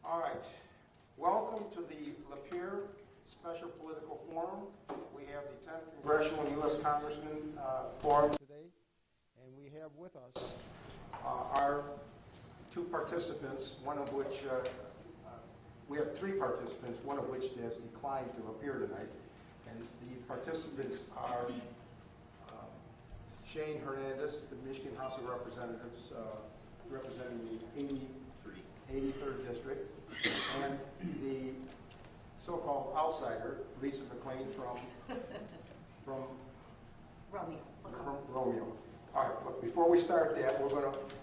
All right. Welcome to the Lapeer Special Political Forum. We have the 10th Congressional and U.S. Congressman Forum today, and we have with us our two participants, one of which, we have three participants, one of which has declined to appear tonight. And the participants are Shane Hernandez, the Michigan House of Representatives, representing the 83rd District, and the so-called outsider, Lisa McClain from Romeo. From Romeo. All right, but before we start that, we're going to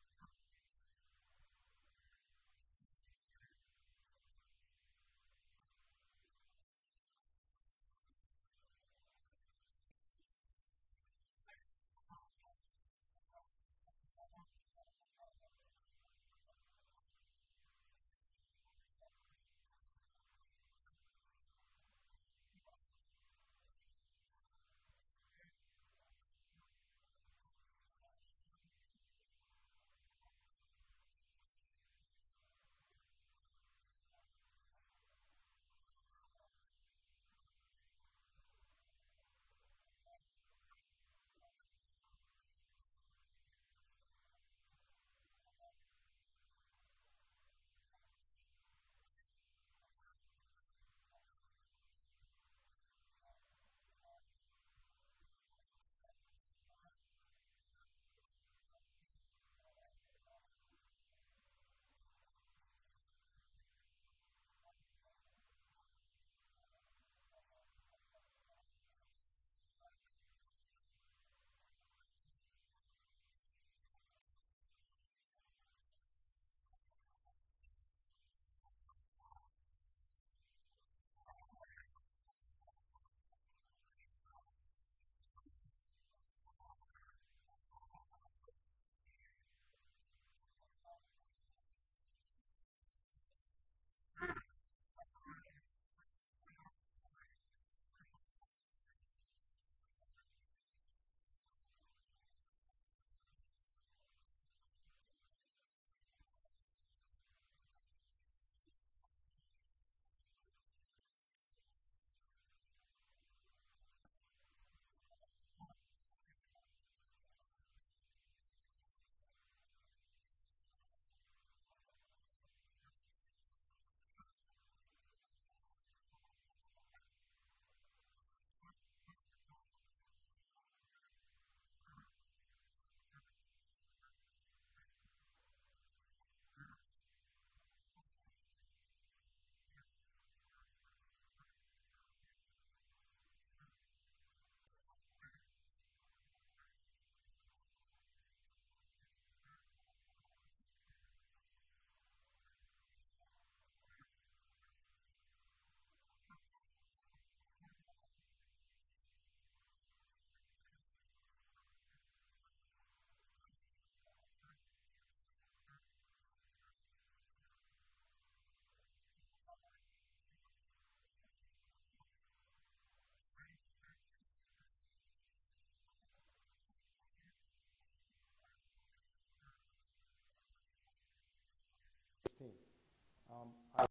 I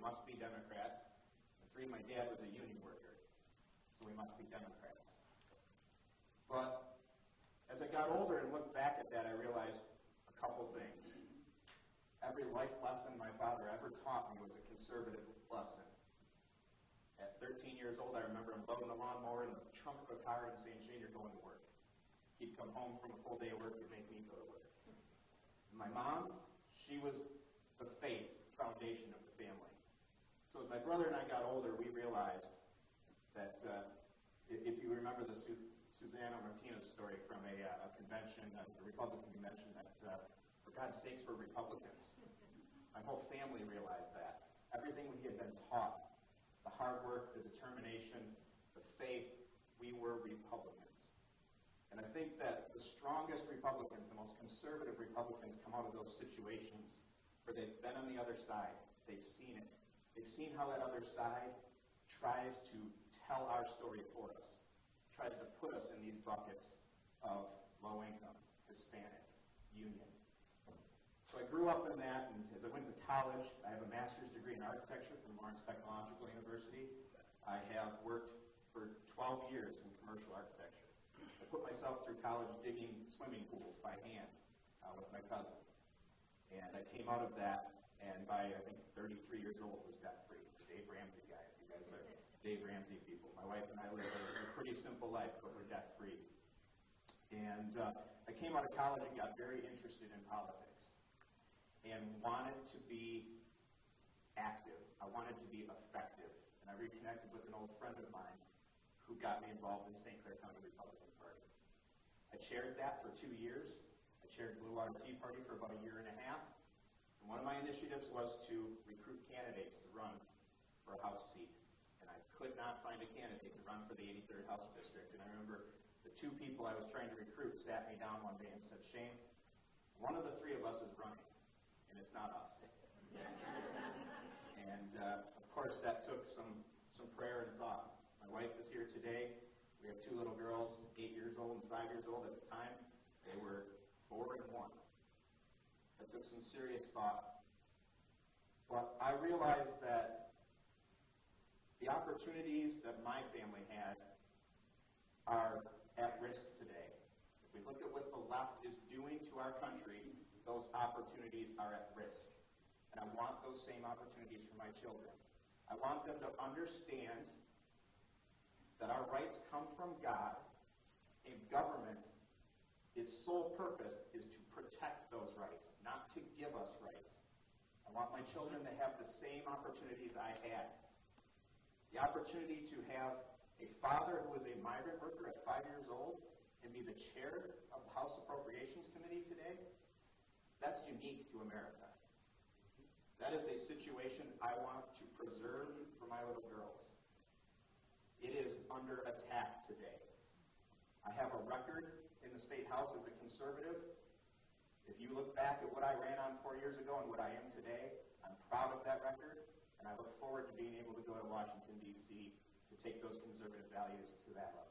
must be Democrats. And 3, my dad was a union worker, so we must be Democrats. But as I got older and looked back at that, I realized a couple things. Every life lesson my father ever taught me was a conservative lesson. At 13 years old, I remember him loading a lawnmower in the trunk of a car and saying, "Shane, you're going to work." He'd come home from a full day of work and make me go to work. And my mom, she was the faith foundation of the family. So as my brother and I got older, we realized that if you remember the Susana Martinez story from a convention, a Republican convention, that for God's sakes, we're Republicans. My whole family realized that. Everything we had been taught, the hard work, the determination, the faith, we were Republicans. And I think that the strongest Republicans, the most conservative Republicans, come out of those situations where they've been on the other side. They've seen it. They've seen how that other side tries to tell our story for us, tries to put us in these buckets of low income, Hispanic, union. So I grew up in that, and as I went to college, I have a master's degree in architecture from Lawrence Technological University. I have worked for 12 years in commercial architecture. I put myself through college digging swimming pools by hand with my cousin. And I came out of that, and by, I think, 33 years old, was debt-free. The Dave Ramsey guy, if you guys are Dave Ramsey people. My wife and I live a pretty simple life, but we're debt-free. And I came out of college and got very interested in politics and wanted to be active. I wanted to be effective. And I reconnected with an old friend of mine who got me involved in the St. Clair County Republican Party. I chaired that for 2 years. I chaired Blue Water Tea Party for about a year and a half. And one of my initiatives was to recruit candidates to run for a House seat. And I could not find a candidate to run for the 83rd House District. And I remember the 2 people I was trying to recruit sat me down one day and said, "Shane, one of the 3 of us is running, and it's not us." And of course, that took some prayer and thought. My wife is here today. We have 2 little girls, 8 years old and 5 years old at the time. They were 4 and 1. That took some serious thought. But I realized that the opportunities that my family had are at risk today. If we look at what the left is doing to our country, those opportunities are at risk. And I want those same opportunities for my children. I want them to understand that our rights come from God, and government, its sole purpose is to protect those rights, not to give us rights. I want my children to have the same opportunities I had. The opportunity to have a father who was a migrant worker at 5 years old and be the chair of the House Appropriations Committee today, that's unique to America. That is a situation I want to preserve for my little girls. It is under attack today. I have a record in the State House as a conservative. If you look back at what I ran on 4 years ago and what I am today, I'm proud of that record, and I look forward to being able to go to Washington, D.C. to take those conservative values to that level.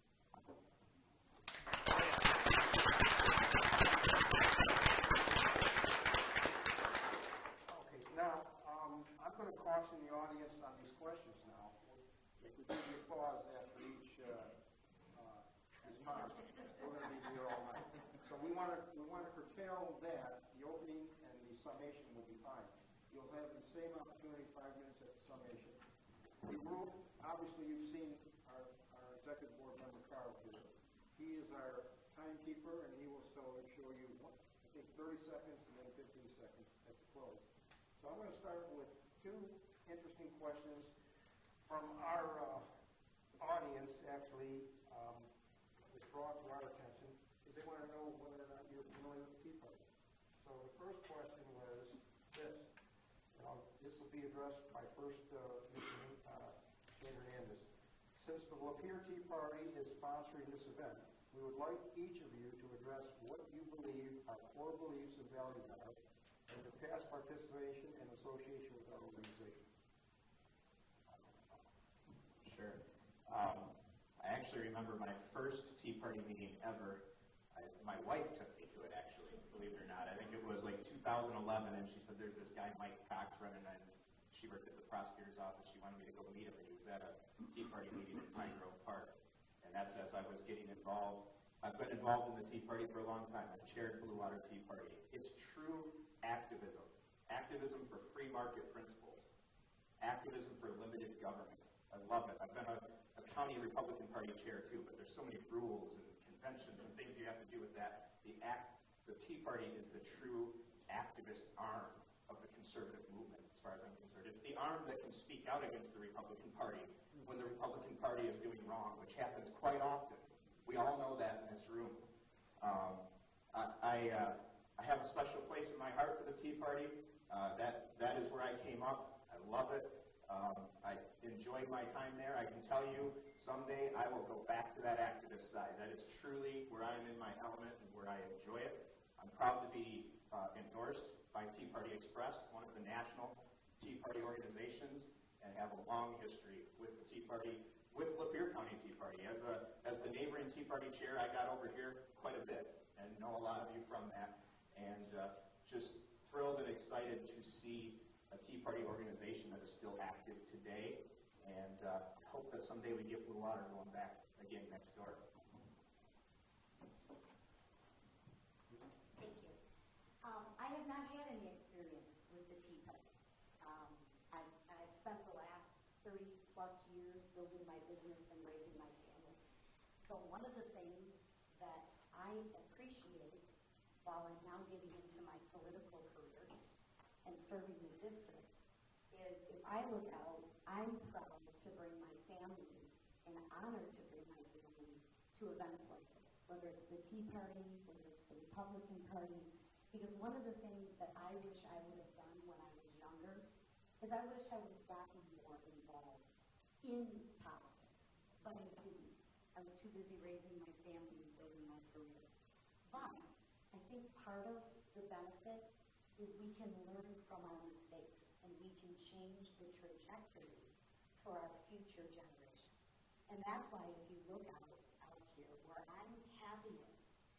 Okay, now, I'm going to caution the audience on these questions now. If we give you applause after each response, we're going to be here all night. So we want to curtail that. The opening and the summation will be fine. You'll have the same opportunity, 5 minutes at the summation. The rule, obviously, you've seen our executive board member Carl here. He is our timekeeper, and he will show you, I think, 30 seconds and then 15 seconds at the close. So I'm going to start with 2 interesting questions from our audience, actually, was brought to our attention, is they want to know whether or not you're familiar with the Tea Party. So the first question was this. This will be addressed by first Mr. Hernandez. Since the Lapeer Tea Party is sponsoring this event, we would like each of you to address what you believe our core beliefs and values are, and your past participation and association with our organization. Sure. I actually remember my first Tea Party meeting ever. My wife took me to it, actually, believe it or not. I think it was like 2011, and she said, "There's this guy, Mike Cox, running on she worked at the prosecutor's office. She wanted me to go meet him, and he was at a Tea Party meeting in Pine Grove Park. And that's as I was getting involved. I've been involved in the Tea Party for a long time. I've chaired Blue Water Tea Party. It's true activism. Activism for free market principles. Activism for limited government. I love it. I've been a county Republican Party chair too, but there's so many rules and conventions and things you have to do with that. The Tea Party is the true activist arm of the conservative movement, as far as I'm concerned. It's the arm that can speak out against the Republican Party when the Republican Party is doing wrong, which happens quite often. We all know that in this room. I have a special place in my heart for the Tea Party. That is where I came up. I love it. I enjoyed my time there. I can tell you someday I will go back to that activist side. That is truly where I am in my element and where I enjoy it. I'm proud to be endorsed by Tea Party Express, one of the national Tea Party organizations, and have a long history with the Tea Party, with Lapeer County Tea Party. As the neighboring Tea Party chair, I got over here quite a bit and know a lot of you from that. And just thrilled and excited to see a Tea Party organization that is still active today. And I hope that someday we get Blue Water going back again next door. Thank you. I have not had any experience with the Tea Party. I've spent the last 30 plus years building my business and raising my family. So one of the things that I appreciate while I'm now getting into my political career and serving the district is if I look out, I'm proud to bring my family and honored to bring my family to events like this, whether it's the Tea Party, whether it's the Republican Party, because one of the things that I wish I would have done when I was younger is I wish I would have gotten more involved in politics, but I didn't. I was too busy raising my family and building my career. But I think part of the benefit is we can learn from our mistakes and we can change the trajectory for our future generation. And that's why if you look out here, where I'm happiest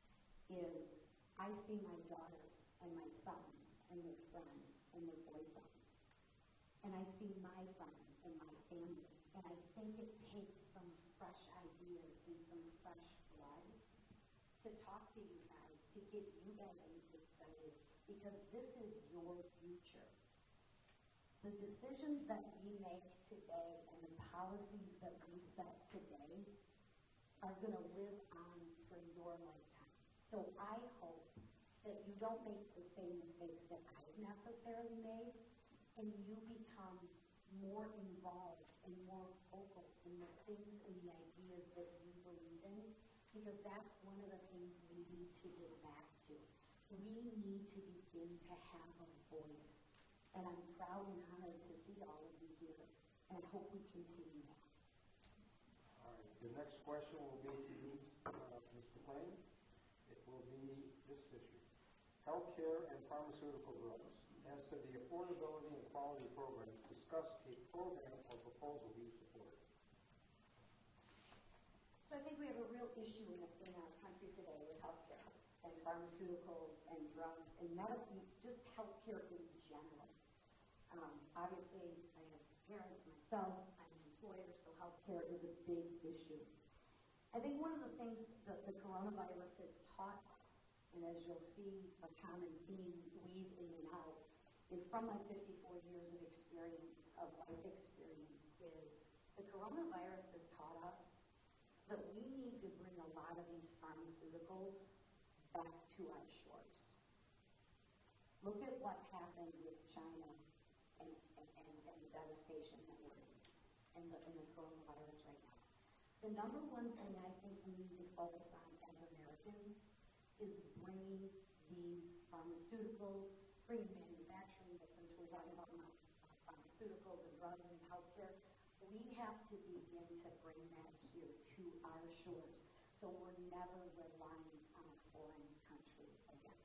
is I see my daughters and my sons and their friends and their boyfriends. And I see my friends and my family. And I think it takes some fresh ideas and some fresh blood to talk to you guys, to get you guys excited, because this is your future. The decisions that we make today and the policies that we set today are going to live on for your lifetime. So I hope that you don't make the same mistakes that I've necessarily made, and you become more involved and more vocal in the things and the ideas that you believe in, because that's one of the things we need to get back to. We need to begin to have a voice. And I'm proud and honored to see all of you here, and I hope we continue that. All right. The next question will be to you, Mr. McClain. It will be this issue. Healthcare and pharmaceutical drugs. As to the affordability and quality programs, discuss a program or proposal you support. So I think we have a real issue in our country today with healthcare and pharmaceuticals and drugs and medical, just healthcare in general. Obviously, I have parents myself, I'm an employer, so healthcare is a big issue. I think one of the things that the coronavirus has taught us, and as you'll see a common theme weave in and out, is from my 54 years of experience, of life experience, is the coronavirus has taught us that we need to bring a lot of these pharmaceuticals back to our shores. Look at what happened with China and the devastation that we're in the coronavirus right now. The number one thing I think we need to focus on as Americans is bringing these pharmaceuticals, bringing manufacturing, but since we're talking about pharmaceuticals and drugs and healthcare, we have to begin to bring that here to our shores so we're never relying on a foreign country again.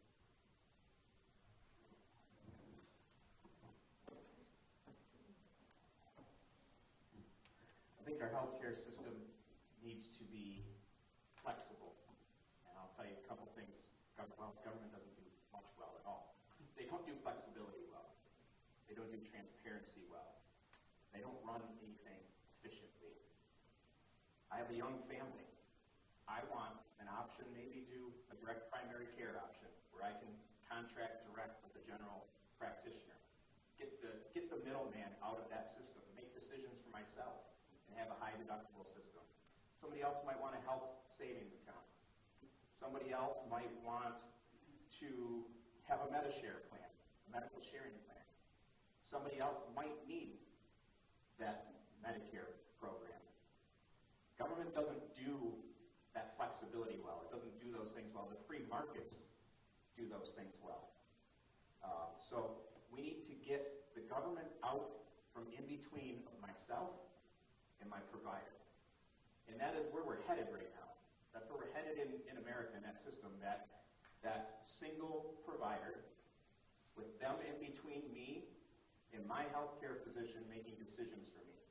I think our healthcare system needs to be flexible. And I'll tell you a couple things. Government doesn't do much well at all. They don't do flexibility well. They don't do transparency well. They don't run anything efficiently. I have a young family. I want an option, maybe do a direct primary care option, where I can contract direct with the general practitioner. Get the middleman out of that system, make decisions for myself, and have a high deductible system. Somebody else might want a health savings account. Somebody else might want to have a Medishare plan, a medical sharing plan. Somebody else might need that Medicare program. Government doesn't do that flexibility well. It doesn't do those things well. The free markets do those things well. So we need to get the government out from in between of myself and my provider. And that is where we're headed right now. That's where we're headed in America, in that system, that single provider with them in between me and my healthcare physician making decisions for me.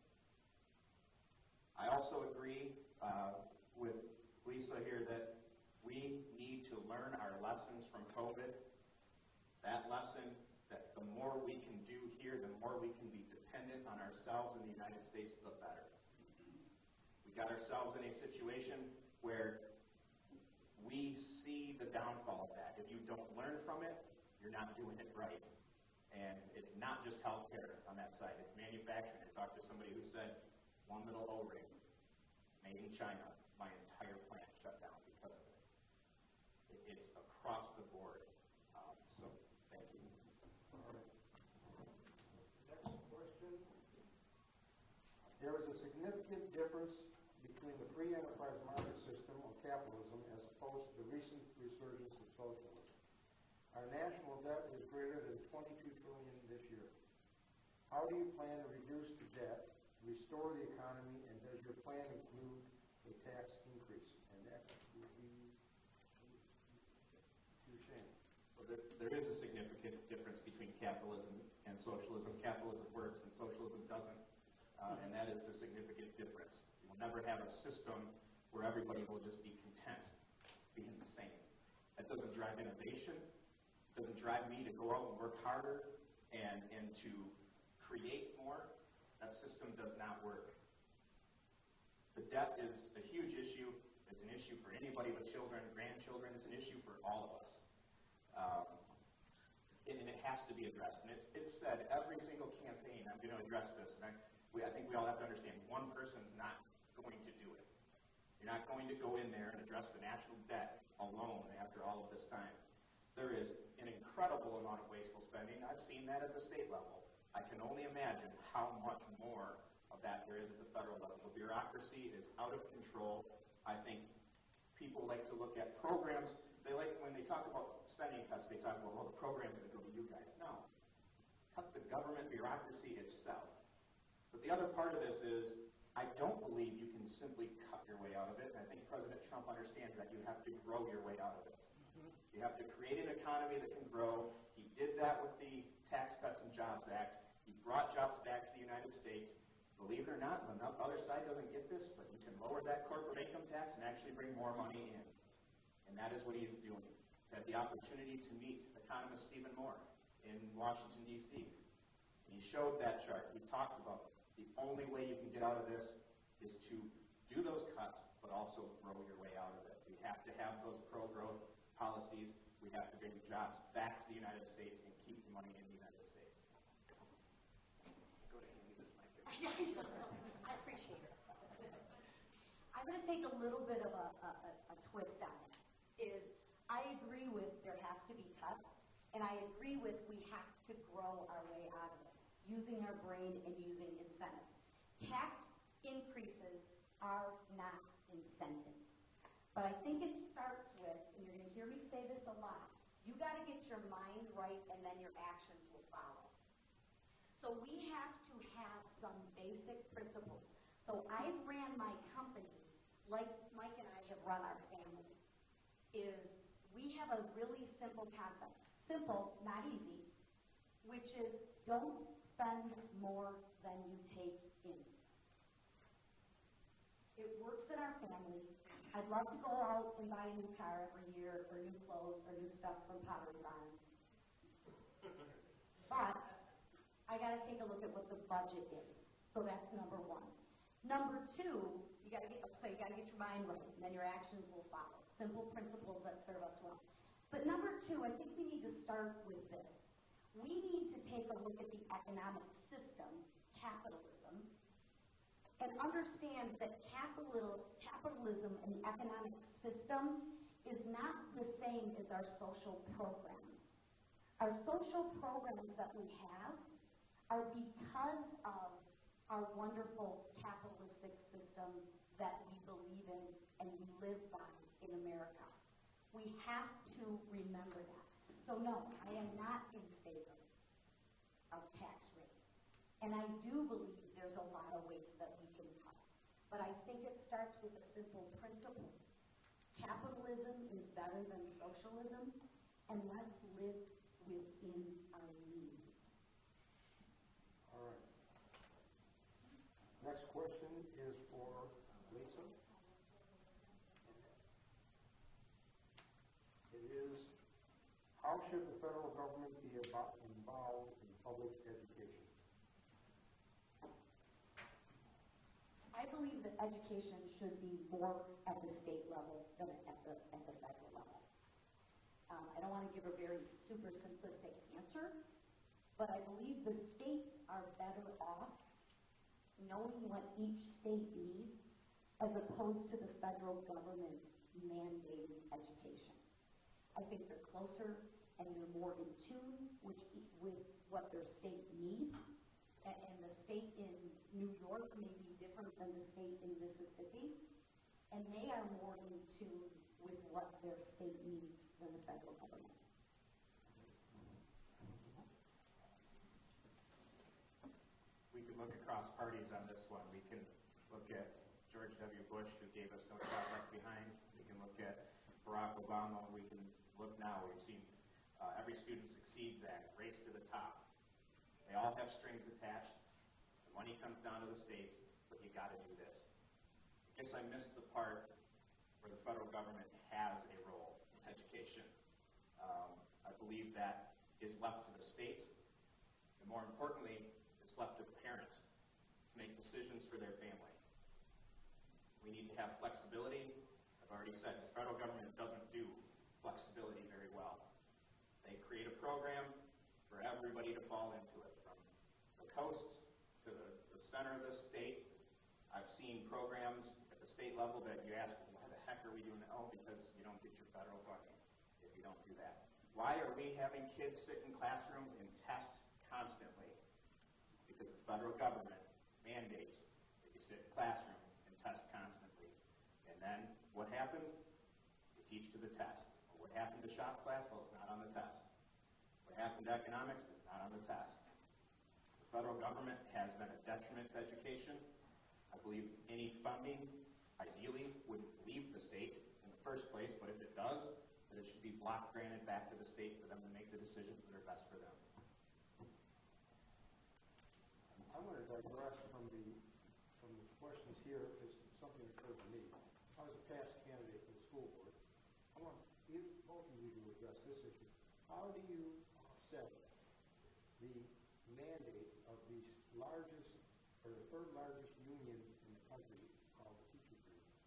I also agree with Lisa here that we need to learn our lessons from COVID. That lesson that the more we can do here, the more we can be dependent on ourselves in the United States, the better. We got ourselves in a situation where we see the downfall of that. If you don't learn from it, you're not doing it right. And it's not just healthcare on that side. It's manufacturing. I talked to somebody who said, one little O-ring made in China, my entire plant shut down because of it. It's across the board. So, thank you. All right. Next question. There is a significant difference between the free enterprise market system or capitalism as opposed to the recent resurgence of socialism. Our national debt is greater than $22 trillion this year. How do you plan to reduce the debt, restore the economy, and does your plan include a tax increase? And that would be your shame. Well, there is a significant difference between capitalism and socialism. Capitalism works and socialism doesn't. And that is the significant difference. You will never have a system where everybody will just be content being the same. That doesn't drive innovation. It doesn't drive me to go out and work harder and to create more. That system does not work. The debt is a huge issue. It's an issue for anybody with children, grandchildren. It's an issue for all of us. And it has to be addressed. And it's said every single campaign, I'm going to address this. And I think we all have to understand, one person's not going to do it. You're not going to go in there and address the national debt alone after all of this time. There is an incredible amount of wasteful spending. I've seen that at the state level. I can only imagine how much more of that there is at the federal level. The bureaucracy is out of control. I think people like to look at programs. They like, when they talk about spending cuts, they talk about, well, the program's going to go to you guys. No. Cut the government bureaucracy itself. But the other part of this is, I don't believe you can simply cut your way out of it. And I think President Trump understands that you have to grow your way out of it. You have to create an economy that can grow. He did that with the Tax Cuts and Jobs Act. He brought jobs back to the United States. Believe it or not, the other side doesn't get this, but you can lower that corporate income tax and actually bring more money in. And that is what he is doing. I had the opportunity to meet economist Stephen Moore in Washington, D.C. And he showed that chart. He talked about the only way you can get out of this is to do those cuts, but also grow your way out of it. We have to have those pro-growth policies. We have to bring jobs back to the United States and keep the money in the United States. Go ahead and use this mic. I appreciate it. I'm going to take a little bit of a twist on it. I agree with there has to be cuts, and I agree with we have to grow our way out of it, using our brain and using incentives. Tax increases are not incentives. But I think it starts with, and you're going to hear me say this a lot, you got to get your mind right and then your actions will follow. So we have to have some basic principles. So I ran my company like Mike and I have run our family, is we have a really simple concept. Simple, not easy, which is don't spend more than you take in. It works in our family. I'd love to go out and buy a new car every year, or new clothes, or new stuff from Pottery Barn. But I got to take a look at what the budget is. So that's number one. Number two, you got to get your mind right, and then your actions will follow. Simple principles that serve us well. But number two, I think we need to start with this. We need to take a look at the economic system, capitalism, and understand that capitalism and the economic system is not the same as our social programs. Our social programs that we have are because of our wonderful capitalistic system that we believe in and we live by in America. We have to remember that. So no, I am not in favor of tax rates. And I do believe there's a lot of ways that we can cut. But I think it starts with a simple principle. Capitalism is better than socialism, and let's live within our means. All right. Next question is for Lisa. It is, how should the federal government be involved in public education? I believe that education should be more at the state level than at the federal level. I don't want to give a very super simplistic answer, but I believe the states are better off knowing what each state needs as opposed to the federal government mandating education. I think they're closer and they're more in tune with what their state needs. And the state in New York may be different than the state in Mississippi, and they are more in tune with what their state needs than the federal government. We can look across parties on this one. We can look at George W. Bush, who gave us No Child Left Behind. We can look at Barack Obama. We can look now. We've seen Every Student Succeeds Act, Race to the Top. They all have strings attached. The money comes down to the states, but you got to do this. I guess I missed the part where the federal government has a role in education. I believe that is left to the states, and more importantly, it's left to the parents to make decisions for their family. We need to have flexibility. I've already said the federal government doesn't do flexibility very well. They create a program for everybody to fall into it, from the coasts to the center of the state. I've seen programs at the state level that you ask, why the heck are we doing that? Oh, because you don't get your federal funding if you don't do that. Why are we having kids sit in classrooms and test constantly? Because the federal government mandates that you sit in classrooms and test constantly. And then what happens? You teach to the test. Well, what happened to shop class? Well, it's not on the test. What happened to economics? It's not on the test. The federal government has been a detriment to education. I believe any funding, ideally, would leave the state in the first place, but if it does, then it should be block granted back to the state for them to make the decisions that are best for them. I'm going to digress from the questions here because something occurred to me. I was a past candidate for the school board. I want both of you to address this issue. How do you offset the mandate of the largest or the third largest union in the country, called the teachers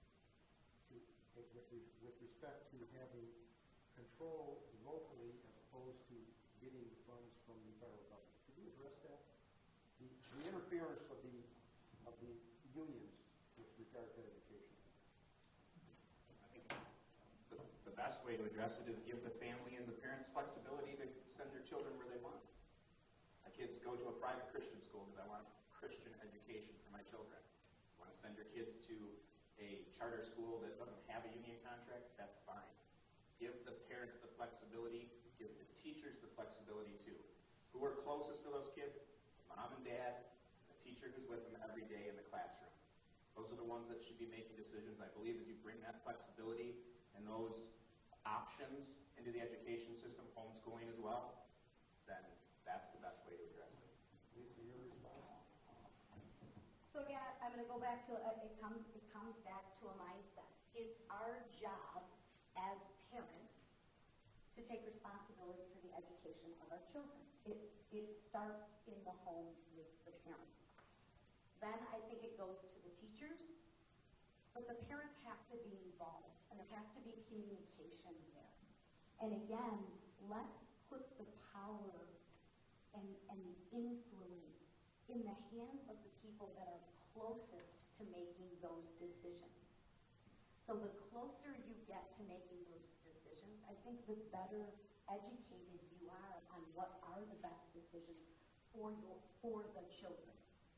union, with respect to having control locally as opposed to getting funds from the federal government? Could you address that? The interference of the unions with regard to education. I think the best way to address it is give the family and the parents flexibility to send their children where they want. My kids go to a private Christian school because I want Christian education for my children. You want to send your kids to a charter school that doesn't have a union contract? That's fine. Give the parents the flexibility, give the teachers the flexibility too. Who are closest to those kids? Mom and dad, and the teacher who's with them every day in the classroom. Those are the ones that should be making decisions. I believe as you bring that flexibility and those options into the education system, homeschooling as well, then that's the best way to address it. Lisa, your response? So again, I'm going to go back to it comes back to a mindset. It's our job as parents to take responsibility for the education of our children. it starts in the home with the parents. Then I think it goes to the teachers, but the parents have to be involved, and there has to be communication there. And again, let's put the power and the influence in the hands of the people that are closest to making those decisions. So the closer you get to making those decisions, I think the better educated you are on what are the best decisions for the children.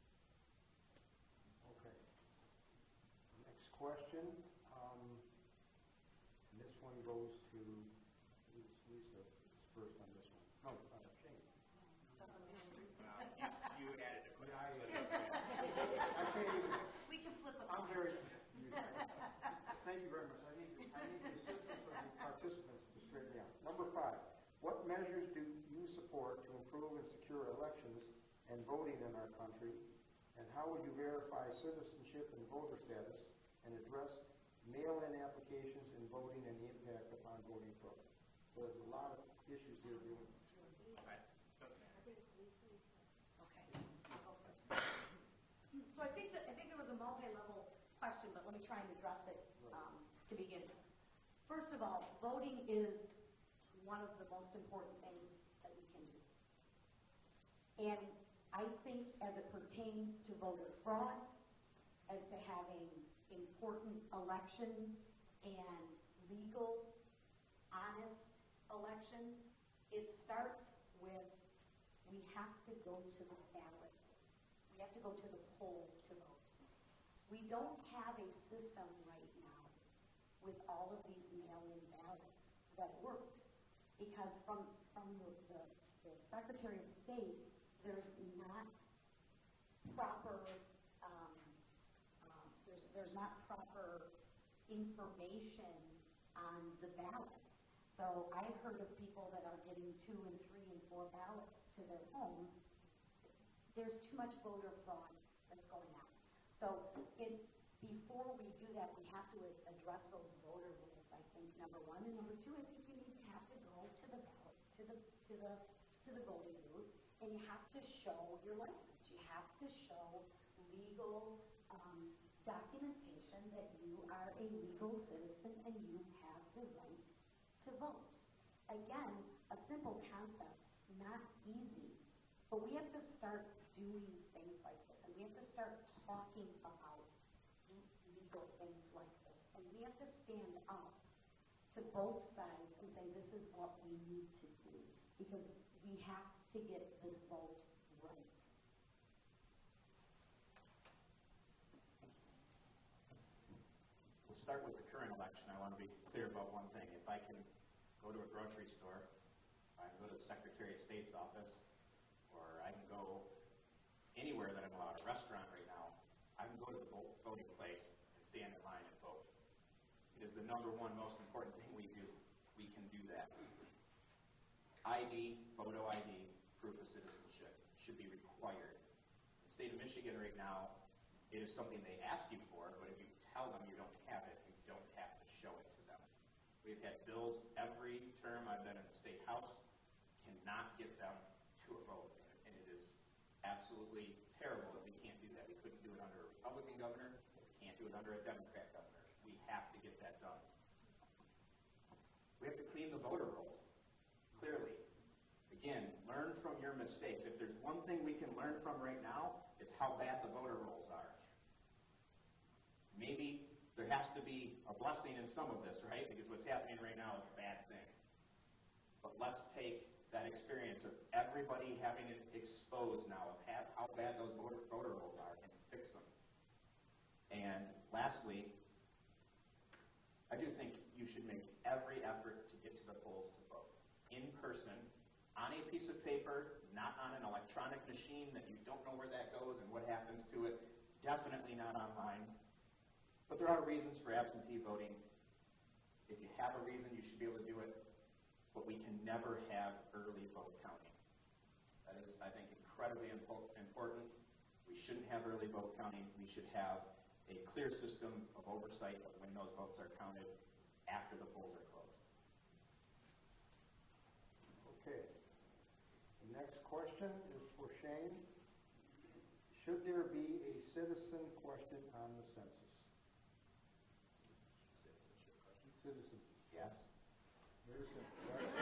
Okay. Next question. This one goes to Lisa first on this one. No, Shane. You added a question. I can't even. We can flip a I'm coin. very. Thank you very much. I need the assistance of the participants to straighten me out. Number 5. What measures do you support to improve and secure elections and voting in our country? And how would you verify citizenship and voter status and address mail-in applications and voting and the impact upon voting fraud? So there's a lot of issues here. Okay. Doesn't matter. Okay. I'll go first. So I think there was a multi-level question, but let me try and address it to begin with. First of all, voting is one of the most important things that we can do. And I think as it pertains to voter fraud, as to having important elections and legal, honest elections, it starts with we have to go to the ballot. We have to go to the polls to vote. We don't have a system right now with all of these mail-in ballots that works, because from the Secretary of State, there's not proper there's not proper information on the ballots. So I've heard of people that are getting 2 and 3 and 4 ballots to their home. There's too much voter fraud that's going on. So before we do that, we have to address those voter rules, I think, number 1. And number 2, I think you have to go to the ballot, to the voting booth, and you have to show your license. You have to show legal documentation that you are a legal citizen and you have the right to vote. Again, a simple concept, not easy, but we have to start doing things like this, and we have to start talking about legal things like this, and we have to stand up to both sides and say this is what we need to do, because we have to get this vote right. We'll start with the current election. I want to be clear about one thing. If I can go to a grocery store, I can go to the Secretary of State's office, or I can go anywhere that I'm allowed, a restaurant right now, I can go to the voting place and stand in line and vote. It is the number 1 most important thing we do. We can do that. ID, photo ID, proof of citizenship should be required. In the state of Michigan right now, it is something they ask you for, but if you tell them you don't have it, you don't have to show it to them. We've had bills every term I've been in the state house, cannot get them to a vote, and it is absolutely terrible that we can't do that. We couldn't do it under a Republican governor, we can't do it under a Democrat governor. We have to get that done. We have to clean the voter rolls, clearly. Again, learn from your mistakes. If there's one thing we can learn from right now, it's how bad the voter rolls are. Maybe there has to be a blessing in some of this, right? Because what's happening right now is a bad thing. But let's take that experience of everybody having it exposed now of how bad those voter rolls are and fix them. And lastly, I do think you should make every effort to get to the polls to vote. In person, on a piece of paper, not on an electronic machine that you don't know where that goes and what happens to it. Definitely not online. But there are reasons for absentee voting. If you have a reason, you should be able to do it. But we can never have early vote counting. That is, I think, incredibly important. We shouldn't have early vote counting. We should have a clear system of oversight of when those votes are counted after the polls are closed. Okay. next question is for Shane. Should there be a citizen question on the census? Citizenship question? Citizen. Yes. Very simple.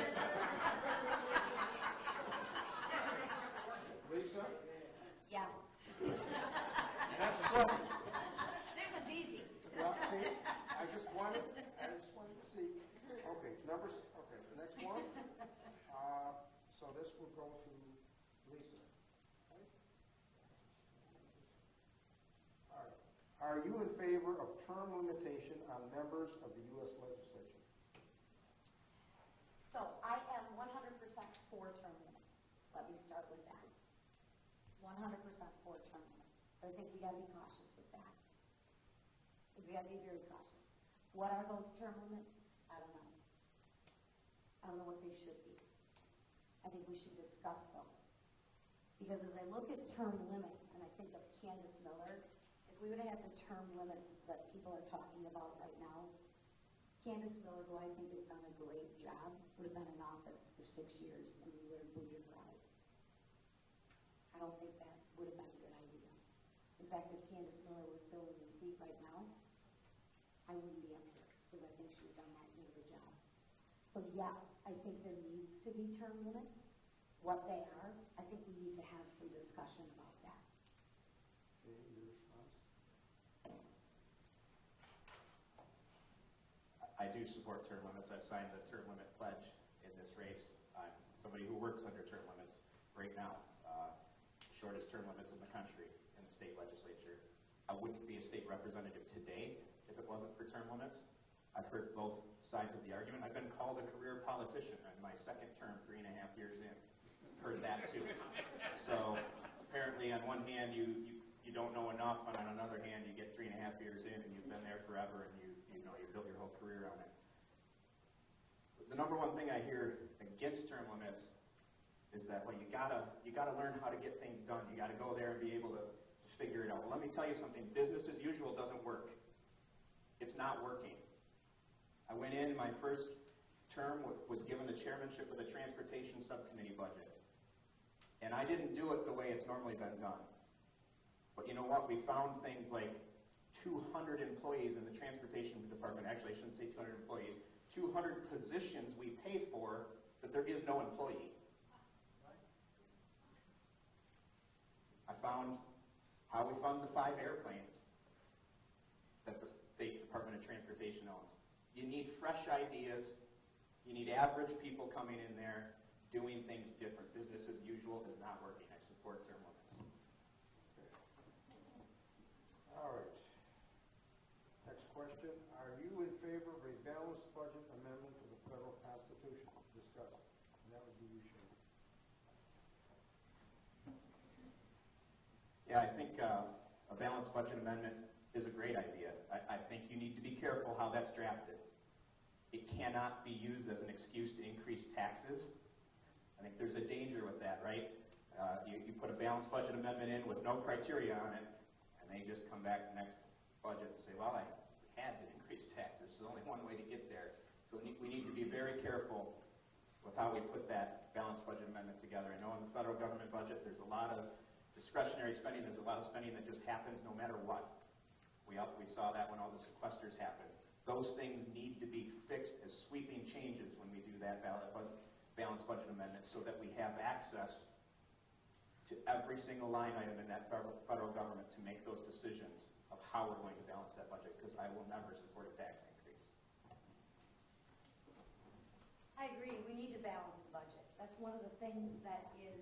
Lisa? Yeah. Next question. This was easy. Well, see, I just wanted to see. Okay, the next one. So this will go to Lisa. Right? All right. Are you in favor of term limitation on members of the U.S. legislature? So I am 100% for term limits. Let me start with that. 100% for term limits. But I think we got to be cautious with that. We got to be very cautious. What are those term limits? I don't know. I don't know what they should be. I think we should discuss those. Because as I look at term limits, and I think of Candace Miller, if we would have had the term limits that people are talking about right now, Candace Miller, who I think has done a great job, would have been in office for 6 years, and we would have booted her out. I don't think that would have been a good idea. In fact, if Candace Miller was still in the seat right now, I wouldn't be up here, because I think she's done that good of a job. So yes, I think there needs to be term limits. What they are, I think we need to have some discussion about that. Okay, your response? I do support term limits. I've signed the term limit pledge in this race. I'm somebody who works under term limits right now. Shortest term limits in the country in the state legislature. I wouldn't be a state representative today if it wasn't for term limits. I've heard both sides of the argument. I've been called a career politician in my second term, 3.5 years in. Heard that too. So apparently on one hand you don't know enough, and on another hand you get 3.5 years in and you've been there forever and you built your whole career on it. The number one thing I hear against term limits is that, well, you gotta learn how to get things done. You gotta go there and be able to figure it out. Well, let me tell you something. Business as usual doesn't work. It's not working. I went in, my first term was given the chairmanship of the Transportation Subcommittee budget. And I didn't do it the way it's normally been done. But you know what? We found things like 200 employees in the Transportation Department. Actually, I shouldn't say 200 employees. 200 positions we pay for, but there is no employee. I found how we fund the 5 airplanes that the State Department of Transportation owns. You need fresh ideas. You need average people coming in there doing things different. Business as usual is not working. I support term limits. Okay. All right. Next question. Are you in favor of a balanced budget amendment to the federal constitution? Discuss. And that would be you, Shane. Yeah, I think a balanced budget amendment is a great idea. I think you need to be careful how that's drafted. It cannot be used as an excuse to increase taxes. I think there's a danger with that, right? You put a balanced budget amendment in with no criteria on it, and they just come back next budget and say, well, I had to increase taxes. There's only one way to get there. So we need to be very careful with how we put that balanced budget amendment together. I know in the federal government budget there's a lot of discretionary spending. There's a lot of spending that just happens no matter what. We saw that when all the sequesters happened. Those things need to be fixed as sweeping changes when we do that balanced budget amendment so that we have access to every single line item in that federal government to make those decisions of how we're going to balance that budget, because I will never support a tax increase. I agree. We need to balance the budget. That's one of the things that is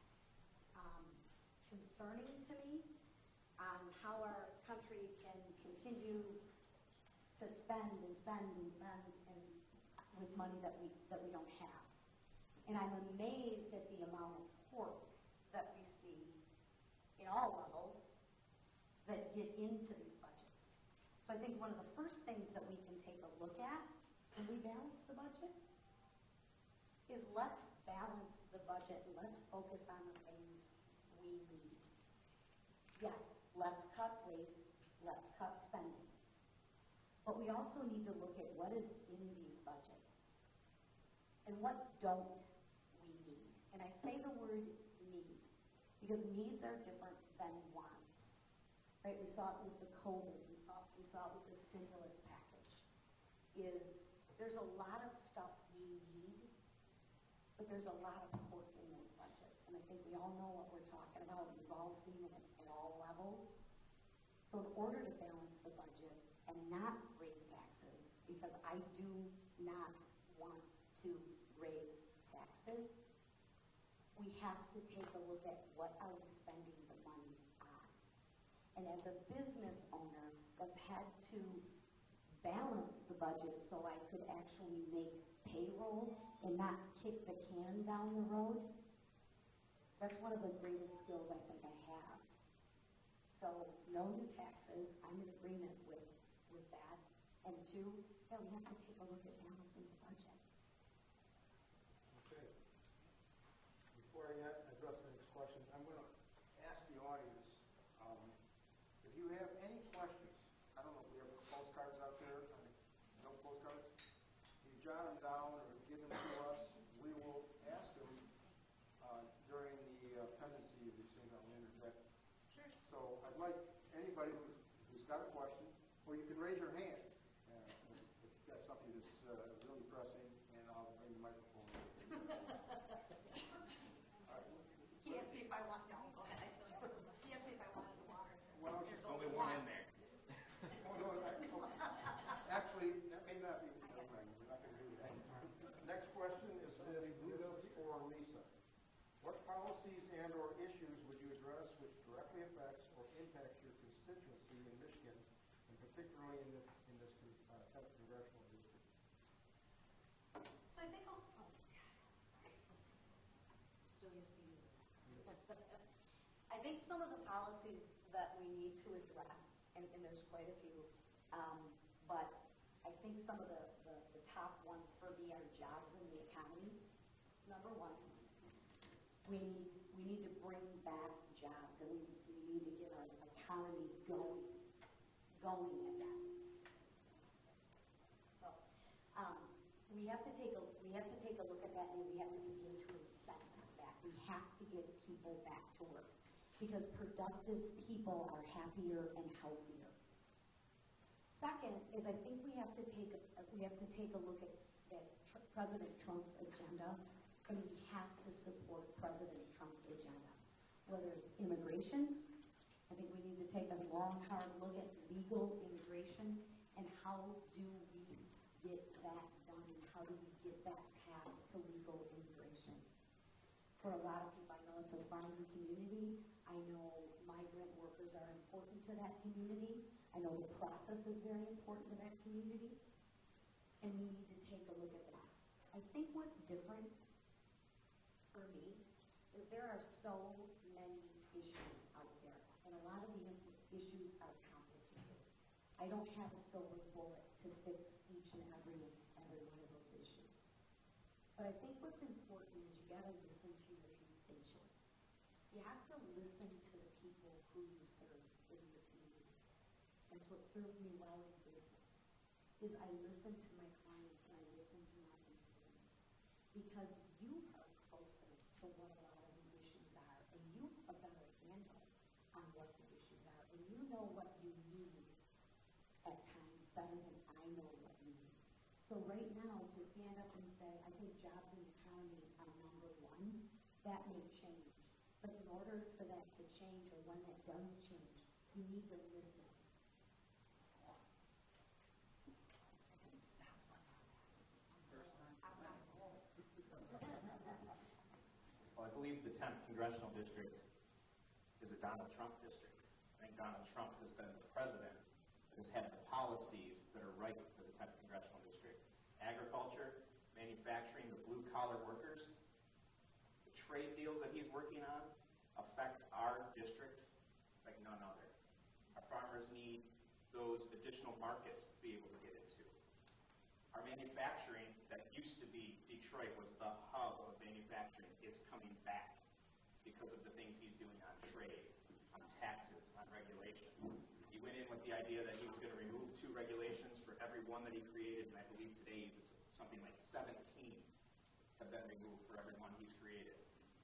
concerning to me on how our country can continue to spend and spend and spend with money that we don't have. And I'm amazed at the amount of pork that we see in all levels that get into these budgets. So I think one of the first things that we can take a look at when we balance the budget is let's balance the budget. Let's focus on the things we need. Yes, let's cut waste. Let's cut spending. But we also need to look at what is in these budgets and what don't we need. And I say the word need, because needs are different than wants. Right? We saw it with the COVID. We saw it with the stimulus package. There's a lot of stuff we need, but there's a lot of pork in those budgets. And I think we all know what we're talking about. We've all seen it at all levels. So in order to balance the budget and not raise taxes, because I do not want to raise taxes, we have to take a look at what are we spending the money on. And as a business owner that's had to balance the budget so I could actually make payroll and not kick the can down the road, that's one of the greatest skills I think I have. So no new taxes, I'm in agreement with that. And two, yeah, we have to take a look at balancing the budget. Okay. Before I address the next question, I'm going to ask the audience, if you have any questions, I don't know if we have postcards out there, no postcards, you jot them down or give them to us. We will ask them during the pendency of these things on the internet. Sure. So I'd like anybody who's got a question, or you can raise your hand if that's something that's really pressing, and I'll bring the microphone. He asked me if I want, no, go ahead. He asked me if I wanted the water. Well, There's only one in there. Actually, that may not be. Never mind, we're not going to do that. Next question is for Lisa. What policies and/or issues would you address which directly affects or impacts your constituency in Michigan, and particularly in this 10th Congressional District? So I think still used to using that. I think some of the policies that we need to address, and there's quite a few, but I think some of the top ones for me are jobs in the economy. Number one, we need to bring back jobs, and we need to get our economy going again. So we have to take a look at that, and we have to begin to incent that. We have to get people back to work, because productive people are happier and healthier. Second is, I think we have to take a look at President Trump's agenda, and we have to support President Trump's agenda. Whether it's immigration, I think we need to take a long, hard look at legal immigration and how do we get that done, and how do we get that path to legal immigration. For a lot of people, I know it's a farming community. I know migrant workers are important to that community. I know the process is very important to that community, and we need to take a look at that. I think what's different for me is there are so many issues out there, and a lot of the issues are complicated. I don't have a silver bullet to fix each and every one of those issues. But I think what's important is you got to listen to your constituents. You have to listen to the people who you serve in your communities. That's what served me well in business, is I listen to my clients and I listen to my employees. Because you are closer to what a lot of the issues are, and you have a better handle on what the issues are, and you know what you need at times better than I know what you need. So right now, to stand up and say, I think jobs in the economy are number one, that may change. But in order for that to change, or when that does change, you need to listen. Well, I believe the 10th Congressional District is a Donald Trump district. I think Donald Trump has been the president that has had the policies that are right for the 10th Congressional District. Agriculture, manufacturing, the blue-collar workers, the trade deals that he's working on affect our district like none other. Our farmers need those additional markets to be able to get into. Our manufacturing that used to be Detroit was the hub of manufacturing is coming back because of the things he's doing on trade, on taxes, on regulation. He went in with the idea that he was going to remove 2 regulations for every one that he created, and I believe today it's something like 17 have been removed for every one he's created.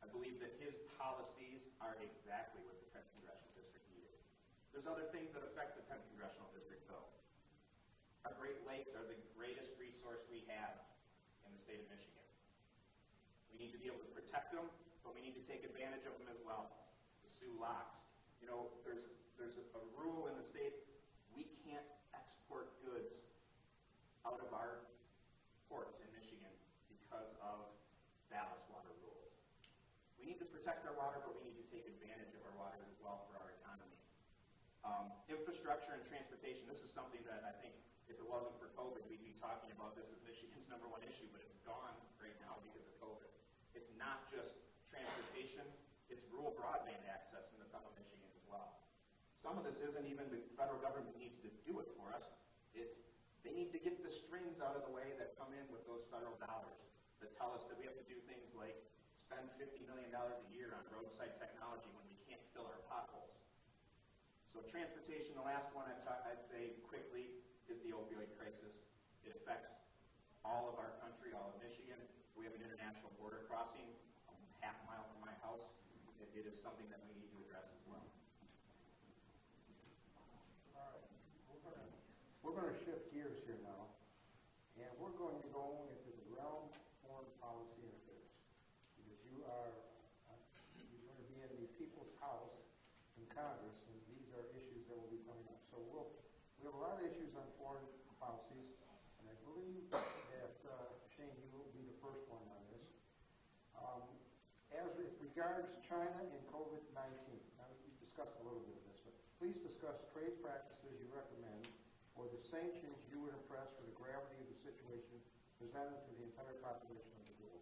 I believe that his policies are exactly what the 10th Congressional District needed. There's other things that affect the 10th Congressional District, though. Our Great Lakes are the greatest resource we have in the state of Michigan. We need to be able to protect them, but we need to take advantage of them as well. The Sioux locks. You know, there's a rule in the state, we can't export goods out of our ports in Michigan because of ballast water rules. We need to protect our water, but we need to take advantage of our waters as well for our economy. Infrastructure and transportation, this is something that I think if it wasn't for COVID, we'd be talking about this as Michigan's #1 issue, but it's gone right now because of COVID. It's not just transportation, it's rural broadband access in the town of Michigan as well. Some of this isn't even the federal government needs to do it for us. It's they need to get the strings out of the way that come in with those federal dollars that tell us that we have to do things like spend $50 million a year on roadside technology when we can't fill our potholes. So transportation, the last one I'd say quickly is the opioid crisis. It affects all of our country, all of Michigan. We have an international border crossing half a mile from my house. It is something that we need to address as well. All right, we're going to shift gears here now, and we're going to go into the realm of foreign policy and affairs, because you're going to be in the people's house in Congress, and these are issues that will be coming up. So we have a lot of issues on foreign policies, and I believe that Shane, you will be the first one on this. As it regards China and COVID-19, now we've discussed a little bit of this, but please discuss trade practices you recommend or the sanctions you would impress for the gravity of the situation presented to the entire population of the world.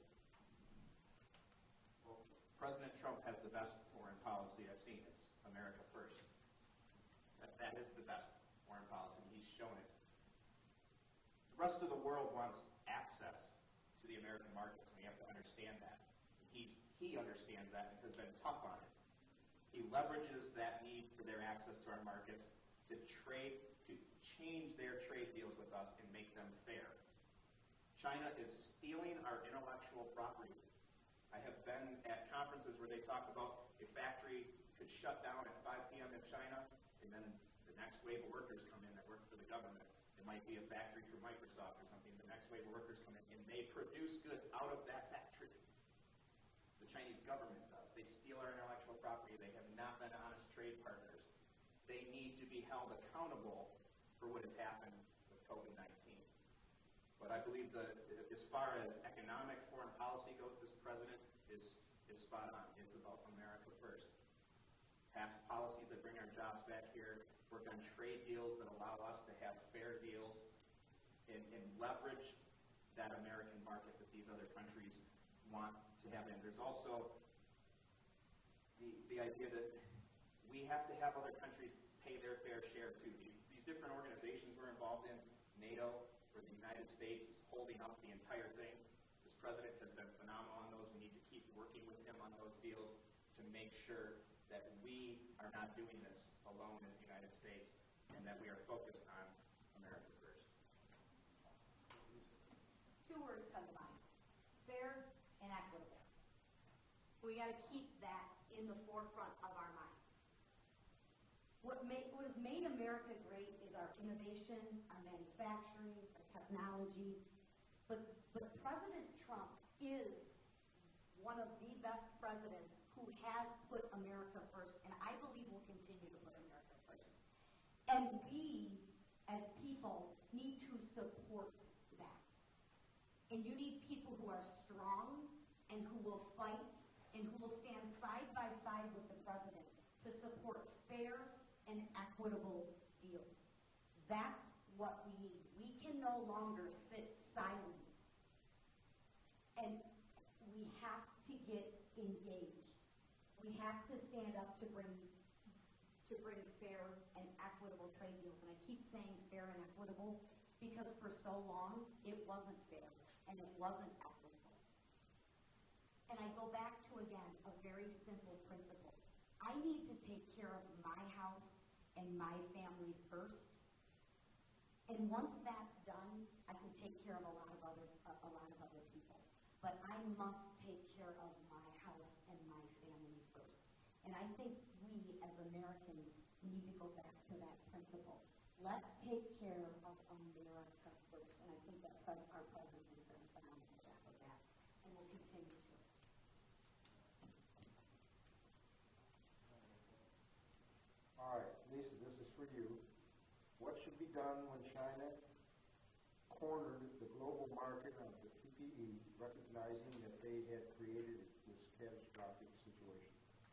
Well, President Trump has the best foreign policy I've seen. It's America first. That is the best foreign policy. He's shown it. The rest of the world wants access to the American markets. We have to understand that. He understands that and has been tough on it. He leverages that need for their access to our markets to change their trade deals with us and make them fair. China is stealing our intellectual property. I have been at conferences where they talk about a factory could shut down at 5 p.m. in China, and then the next wave of workers come in that work for the government. It might be a factory for Microsoft or something. The next wave of workers come in, and they produce goods out of that factory. The Chinese government does. They steal our intellectual property. They have not been honest trade partners. They need to be held accountable for what has happened with COVID-19. But I believe that as far as economic foreign policy goes, this president is spot on. It's about America first. Pass policies that bring our jobs back here, work on trade deals that allow us to have fair deals, and leverage that American market that these other countries want to have in. There's also the idea that we have to have other countries pay their fair share too. These different organizations we're involved in, NATO, where the United States is holding up the entire thing. This president has been phenomenal on those. We need to keep working with him on those deals to make sure that we are not doing this alone as the United States and that we are focused on America first. Two words come to mind: fair and equitable. We got to keep that in the forefront of our mind. What has made America great is our innovation, our manufacturing, our technology. But President Trump is one of the best presidents who has put America first, and I believe will continue to put America first. And we, as people, need to support that. And you need people who are strong and who will fight and who will stand side by side with the president to support fair and equitable deals. That's what we need. We can no longer sit silent. And we have to get engaged. We have to stand up to bring fair and equitable trade deals. And I keep saying fair and equitable because for so long it wasn't fair and it wasn't equitable. And I go back to, again, a very simple principle. I need to take care of my house and my family first. And once that's done, I can take care of a lot of other people. But I must take care of my house and And I think we, as Americans, need to go back to that principle. Let's take care of America first. And I think that our president has done a phenomenal job of that, and will continue to. All right, Lisa, this is for you. What should be done when China cornered the global market of the PPE, recognizing that they had created this catastrophic situation?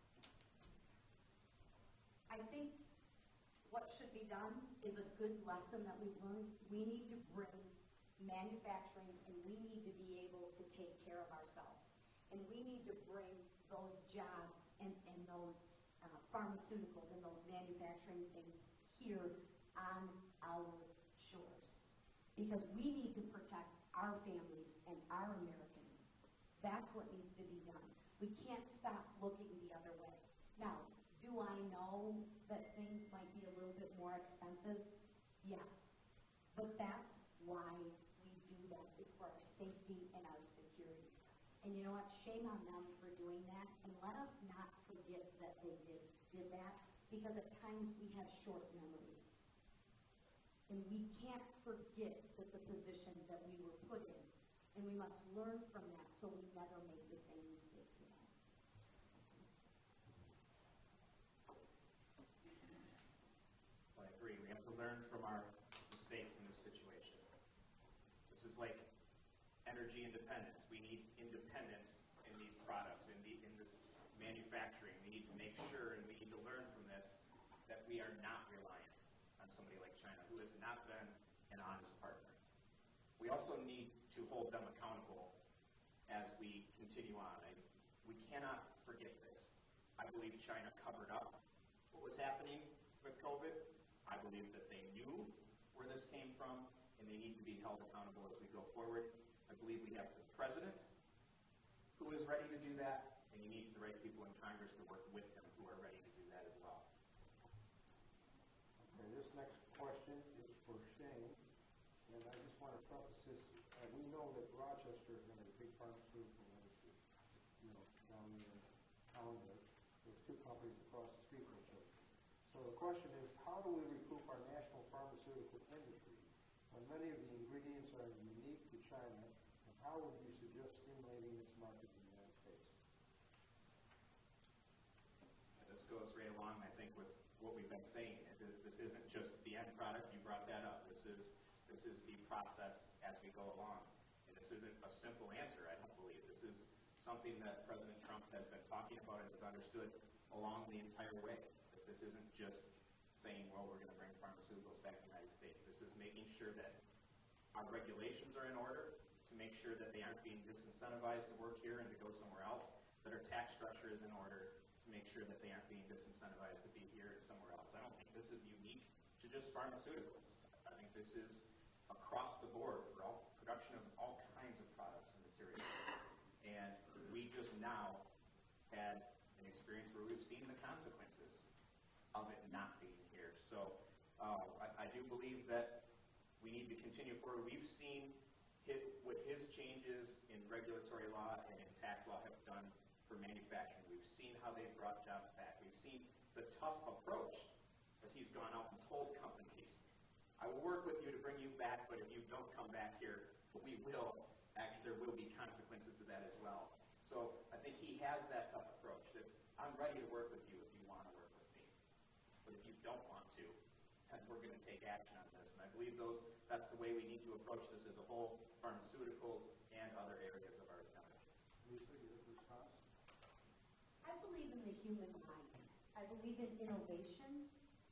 I think what should be done is a good lesson that we've learned. We need to bring manufacturing, and we need to be able to take care of ourselves. And we need to bring those jobs and those pharmaceuticals and those manufacturing things here on our shores. Because we need to protect our families and our Americans. That's what needs to be done. We can't stop looking the other way. Now, do I know that things might be a little bit more expensive? Yes. But that's why we do that, is for our safety and our security. And you know what? Shame on them for doing that. And let us not forget that they did that, because at times we have short memories. And we can't forget the position that we were put in. And we must learn from that so we never make the same mistakes again. I agree. We have to learn from our mistakes in this situation. This is like energy independence. We need independence in these products, in this manufacturing. We need to make sure, and we need to learn from this, that we are not reliant on somebody like China, who has not been an honest partner. We also need to hold them accountable as we continue on. We cannot forget this. I believe China covered up what was happening with COVID. I believe that they knew where this came from, and they need to be held accountable as we go forward. I believe we have the president who is ready to do that, and he needs the right people in Congress to work with him who are ready to do that as well. Okay, this next question is for Shane, and I just want to preface this. We know that Rochester has a big pharmaceutical industry, down in town there. There's two companies across the street from each other. So the question is, how do we recoup our national pharmaceutical industry when many of the ingredients are unique to China, and how would you suggest stimulating this market in the United States? This goes right along, I think, with what we've been saying. This isn't just the end product. You brought that up. This is the process as we go along. And this isn't a simple answer, I don't believe. This is something that President Trump has been talking about and has understood along the entire way. That this isn't just saying, well, we're going to bring pharmaceuticals back to the United States. This is making sure that our regulations are in order, to make sure that they aren't being disincentivized to work here and to go somewhere else, that our tax structure is in order, to make sure that they aren't being disincentivized to be here and somewhere else. I don't think this is unique to just pharmaceuticals. I think this is across the board for all production of all kinds of products and materials. And we just now had an experience where we've seen the consequences of it not being here. So I do believe that we need to continue forward. We've seen what his changes in regulatory law and in tax law have done for manufacturing. We've seen how they've brought jobs back. We've seen the tough approach as he's gone out and told companies, I will work with you to bring you back, but if you don't come back here, we will. Actually, there will be consequences to that as well. So I think he has that tough approach. That's, I'm ready to work with you if you want to work with me. But if you don't want to, then we're going to take action on this. And I believe that's the way we need to approach this as a whole, pharmaceuticals and other areas of our economy. Lisa, your response? I believe in the human mind. I believe in innovation.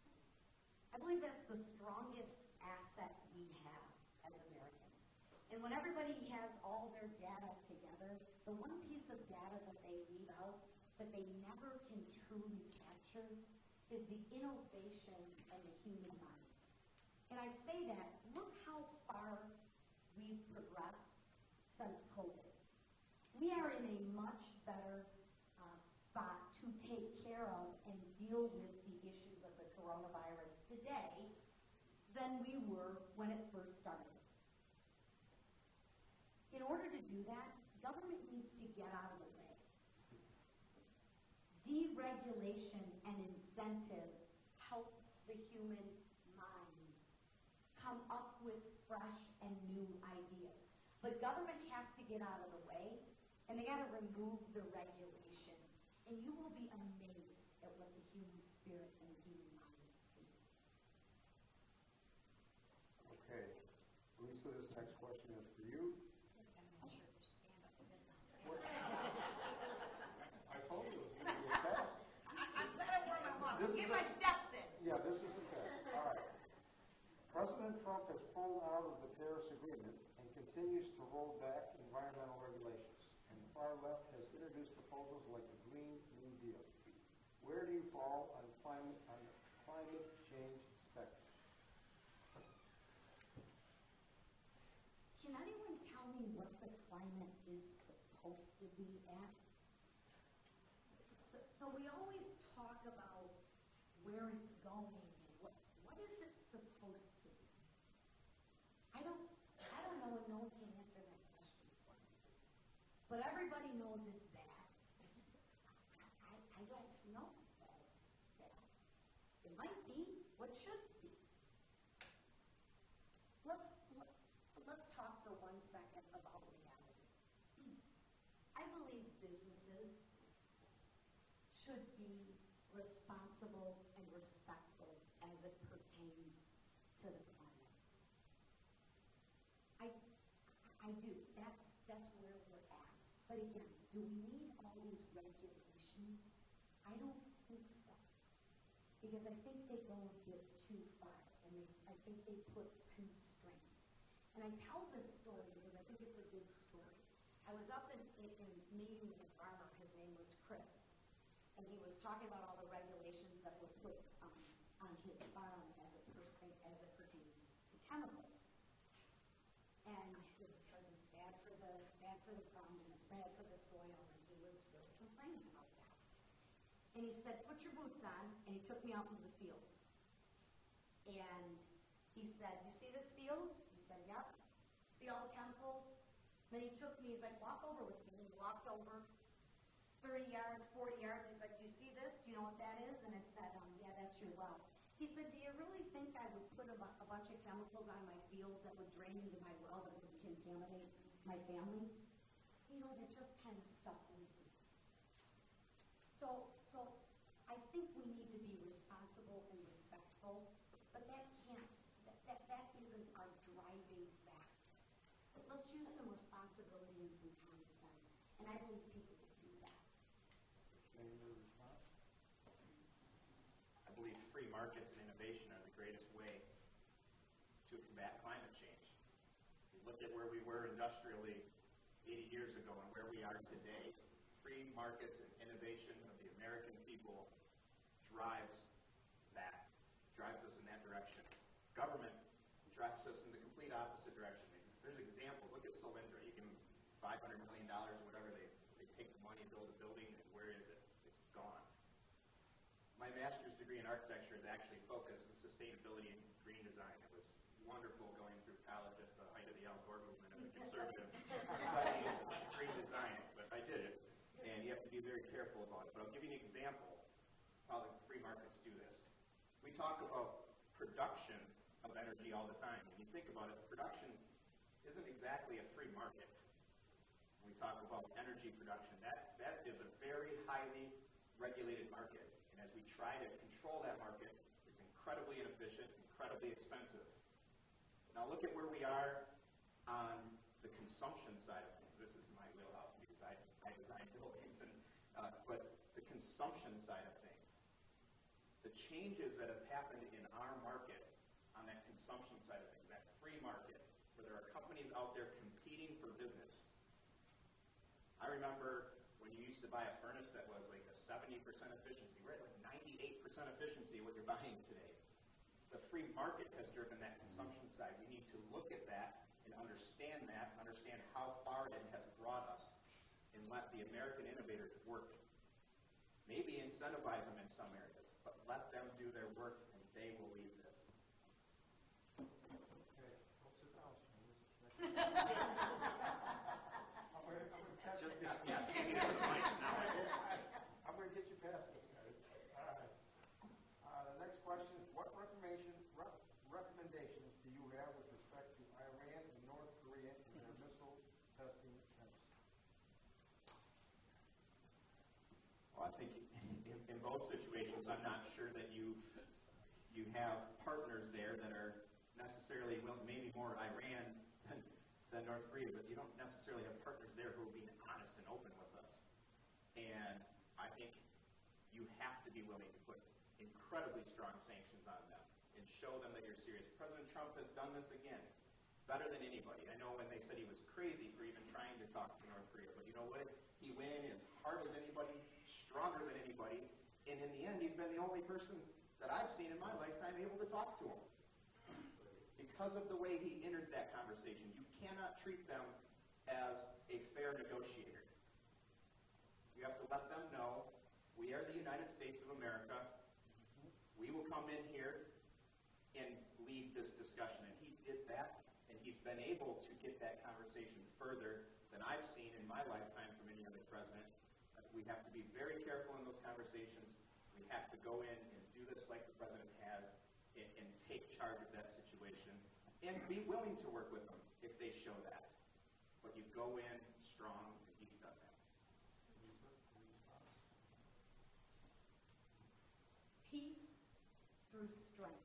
I believe that's the strongest asset we have as Americans. And when everybody has all their data together, the one piece of data that they leave out that they never can truly capture is the innovation and the human mind. And I say that, look how far we've progressed since COVID. We are in a much better spot to take care of and deal with the issues of the coronavirus today than we were when it first started. In order to do that, government needs to get out of the way. deregulation and incentives help the human mind come up with fresh and new ideas. But government has to get out of the way, and they got to remove the regulation. And you will be amazed at what the human spirit and the human mind can do. Okay. Lisa, this next question is for you. I told you it was going to be a test. I'm better where I want. Get my steps in. Yeah, this is the test. All right. President Trump has pulled out of the Paris Agreement and continues to roll back environmental regulations. And the far left has introduced proposals like the Green New Deal. Where do you fall on the climate change spectrum? Can anyone tell me what the climate is supposed to be at? So we always talk about where it's going and what is it supposed to be? I don't know, and no one can answer that question for me. But everybody knows it's bad. I don't know that it's bad. It might be what should be. Let's talk for 1 second about reality. I believe businesses should be responsible and respectful as it pertains to the climate. I do. That's where we're at. But again, do we need all these regulations? I don't think so. Because I think they go a bit too far, and I think they put constraints. And I tell this story because I think it's a good story. I was up in meeting with a farmer. His name was Chris. And he was talking about all the regulations that were put on his farm as it pertains to chemicals. And because it's bad for the ground and it's bad for the soil, and he was really complaining about that. And he said, "Put your boots on," and he took me out into the field. And he said, "You see this field?" He said, "Yep." "See all the chemicals?" Then he took me, he's like, "Walk over with me." And he walked over 30 yards, 40 yards. He's like, "Do you see this? Do you know what that is?" And I said, "Yeah, that's your well." He said, "Do you really think I would put a bunch of chemicals on my field that would drain into my well that would contaminate my family?" You know, that just kind of stuck with me. So I think we need to be responsible and respectful, but that isn't our driving factor. But let's use some responsibility and some common sense, and I believe people will do that. Any other response? I believe free markets and innovation are the greatest way to combat climate change. If you look at where we were industrially 80 years ago and where we are today, free markets and innovation of the American people drives us in that direction. Government drives us in the complete opposite direction. There's examples. Look at Solyndra. You can $500 million or whatever, they take the money, build a building, and where is it? It's gone. My master's degree in architecture is actually focused on sustainability and green design. It was wonderful going through college at the height of the outdoor movement as a conservative studying green design, but I did it, and you have to be very careful about it. But I'll give you an example of how the free markets do this. We talk about production of energy all the time. When you think about it, production isn't exactly a free market. When we talk about energy production, that is a very highly regulated market. And as we try to control that market, it's incredibly inefficient, incredibly expensive. Now look at where we are on the consumption side of things. This is my wheelhouse because I design buildings. But the consumption side of things, the changes that have happened in our market on that consumption side of things, that free market, where there are companies out there competing for business. I remember when you used to buy a furnace that was like a 70% efficiency, we're at like 98% efficiency what you're buying today. The free market has driven that consumption side. We need to look at that and understand how far it has brought us, and let the American innovators work. Maybe incentivize them in some areas, but let them do their work and they will lead this. Okay, don't sit down. I'm going to Just got, yeah, give me the mic now. I'm going to get you past I think in both situations, I'm not sure that you have partners there that are necessarily, well, maybe more Iran than North Korea, but you don't necessarily have partners there who are being honest and open with us. And I think you have to be willing to put incredibly strong sanctions on them and show them that you're serious. President Trump has done this again, better than anybody. I know when they said he was crazy for even trying to talk to North Korea, but you know what? He went in as hard as anybody, stronger than anybody, and in the end, he's been the only person that I've seen in my lifetime able to talk to him. Because of the way he entered that conversation, you cannot treat them as a fair negotiator. You have to let them know, we are the United States of America. We will come in here and lead this discussion. And he did that, and he's been able to get that conversation further than I've seen in my lifetime from any other president. We have to be very careful in those conversations. We have to go in and do this like the president has and take charge of that situation and be willing to work with them if they show that. But you go in strong, and he's done that. Peace through strength.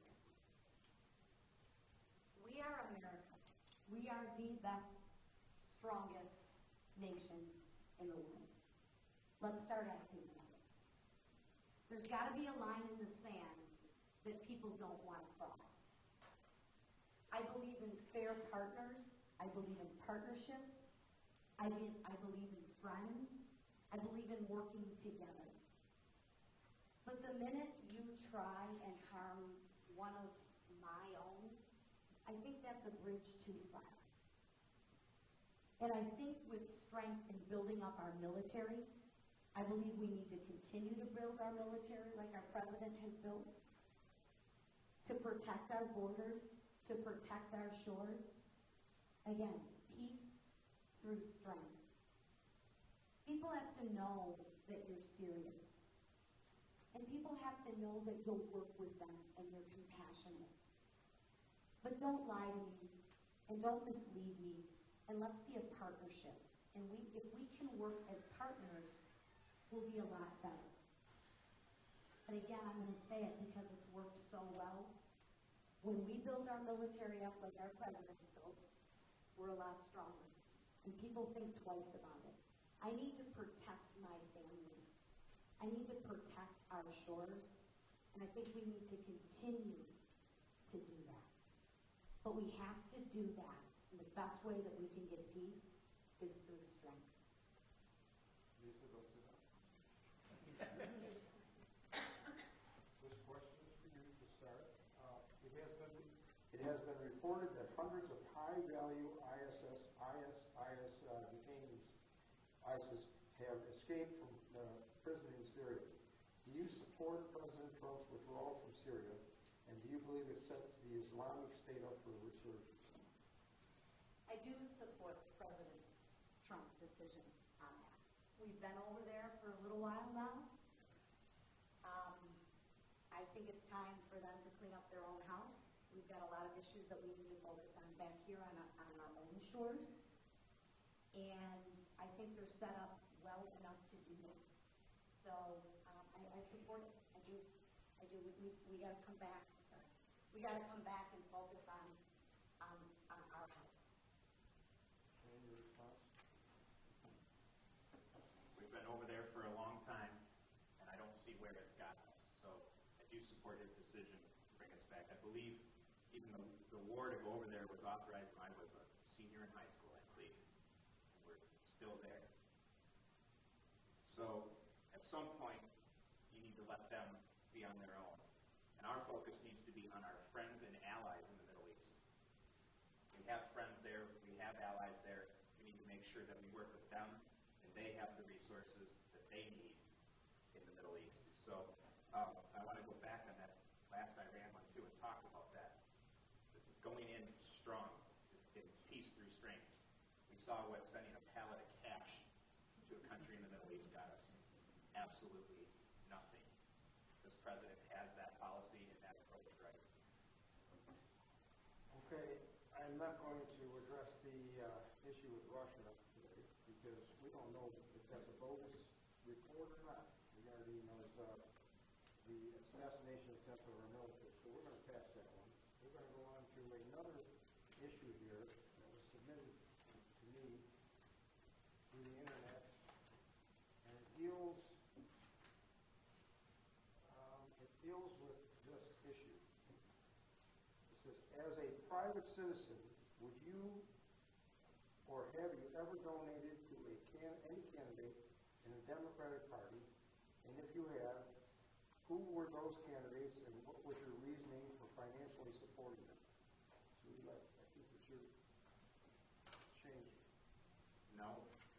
We are America. We are the best, strongest nation in the world. Let's start acting that way. There's got to be a line in the sand that people don't want to cross. I believe in fair partners. I believe in partnerships. I believe in friends. I believe in working together. But the minute you try and harm one of my own, I think that's a bridge too far. And I think with strength in building up our military, I believe we need to continue to build our military like our president has built, to protect our borders, to protect our shores. Again, peace through strength. People have to know that you're serious. And people have to know that you'll work with them and you're compassionate. But don't lie to me and don't mislead me, and let's be a partnership. And if we can work as partners, we'll be a lot better. But again, I'm going to say it because it's worked so well. When we build our military up like our president's built, we're a lot stronger. And people think twice about it. I need to protect my family. I need to protect our shores. And I think we need to continue to do that. But we have to do that. And the best way that we can get peace is through strength. Lisa, don't sit down. This question is for you to start. It has been reported that hundreds of high-value ISIS detainees have escaped from prison in Syria. Do you support President Trump's withdrawal from Syria, and do you believe it sets the Islamic State up for a resurgence? I do support President Trump's decision on that. We've been over there for a little while now. I think it's time for them to clean up their own house. We've got a lot of issues that we need to focus on back here on our own shores. And I think they're set up well enough to do that. So I support it. I do. We got to come back. We got to come back and focus on our house. And your response? We've been over there for a long time, and I don't see where it's got us. So I do support his decision to bring us back. I believe even the war to go over there was authorized when I was a senior in high school, I believe. And we're still there. So at some point, you need to let them be on their own. And our focus needs to be on our friends and allies in the Middle East. We have friends there. We have allies there. We need to make sure that we work with them, and they have the resources that they need in the Middle East. So I want to go back on that last Iran one, too, and talk about that. Going in strong, in peace through strength. We saw what sending a pallet of cash to a country in the Middle East got us. Absolutely nothing. This president has that policy and that approach right. Okay, I'm not going to address the issue with Russia today because we don't know if that's a bogus report or not. We are the assassination attempt of our military, so we're going to pass that one. We're going to go on to another issue here that was submitted to me through the internet, and it deals with this issue. It says, as a private citizen, would you or have you ever donated to any candidate in the Democratic Party? And if you have, who were those candidates and what was your reasoning for financially supporting them? So I think that you're changing. No.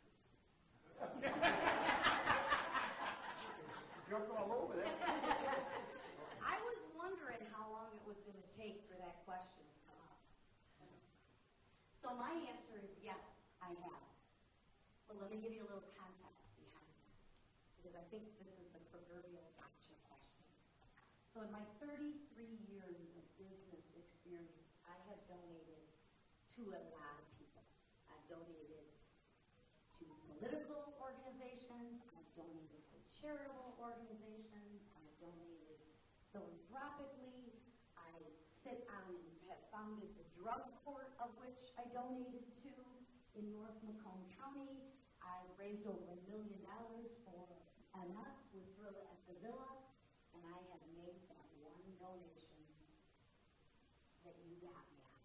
Jumped all over that. I was wondering how long it was going to take for that question to come up. So my answer is yes, I have. Well, let me give you a little context behind that, because I think this is the proverbial gotcha question. So in my 33 years of business experience, I have donated to a lot of people. I've donated to political organizations, I've donated to charitable organizations, I've donated philanthropically, I sit on and have founded the drug court of which I donated to in North McClain County. I've raised over $1 million for MS with Thrilla at the Villa, and I have made that one donation that you got me on.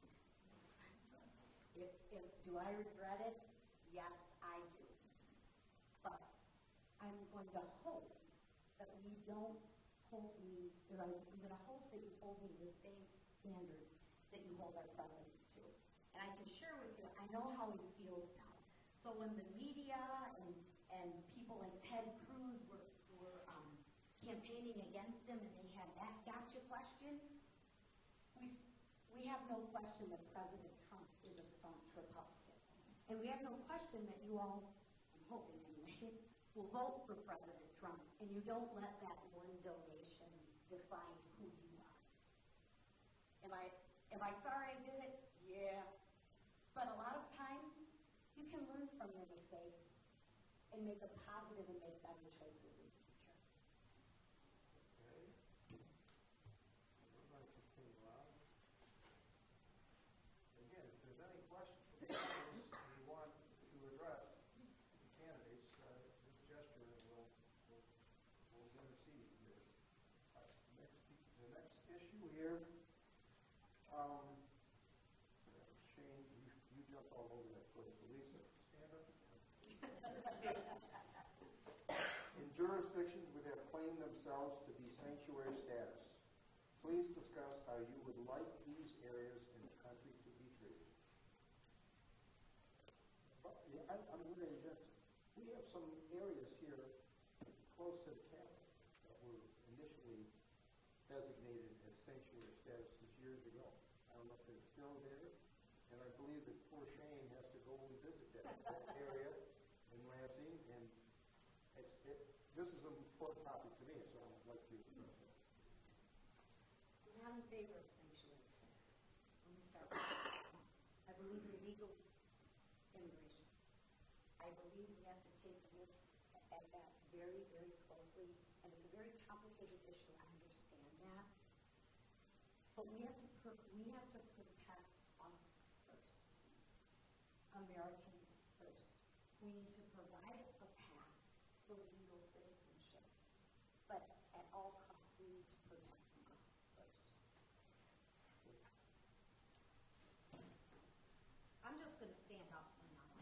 Do I regret it? Yes, I do. But I'm going to hope that we don't hold me, that I'm going to hope that you hold me to the same standard that you hold our president to. And I can share with you, I know how he feels now. So when the media and people like Ted Cruz were campaigning against him and they had that gotcha question, we have no question that President Trump is a staunch Republican. And we have no question that you all, I'm hoping anyway, will vote for President Trump, and you don't let that one donation define who you are. Am I sorry I did it? Yeah. But a lot of times, you can learn from your mistake and make a positive and make better choices in the future. Okay. We're going to continue on. Again, if there's any questions from the audience you want to address the candidates, this gesture will intercede here. The next issue here, Shane, you jumped all over that place. Lisa, stand up. In jurisdictions that have claimed themselves to be sanctuary status, please discuss how you would like these areas in the country to be treated. I'm very interested. We have some areas here close to the capital that were initially designated as sanctuary status since years ago. I don't know if they're still there, and I believe that poor Shane has to go and visit that area in Lansing, and this is an important topic to me, so I'd like to address it. I'm in favor of sanctuary status. Let me start with that. I believe in legal immigration. I believe we have to take a look at that very, very closely, and it's a very complicated issue. I understand that. But we have to protect us first. Americans first. We need to provide a path for legal citizenship. But at all costs, we need to protect us first. I'm just going to stand up for now.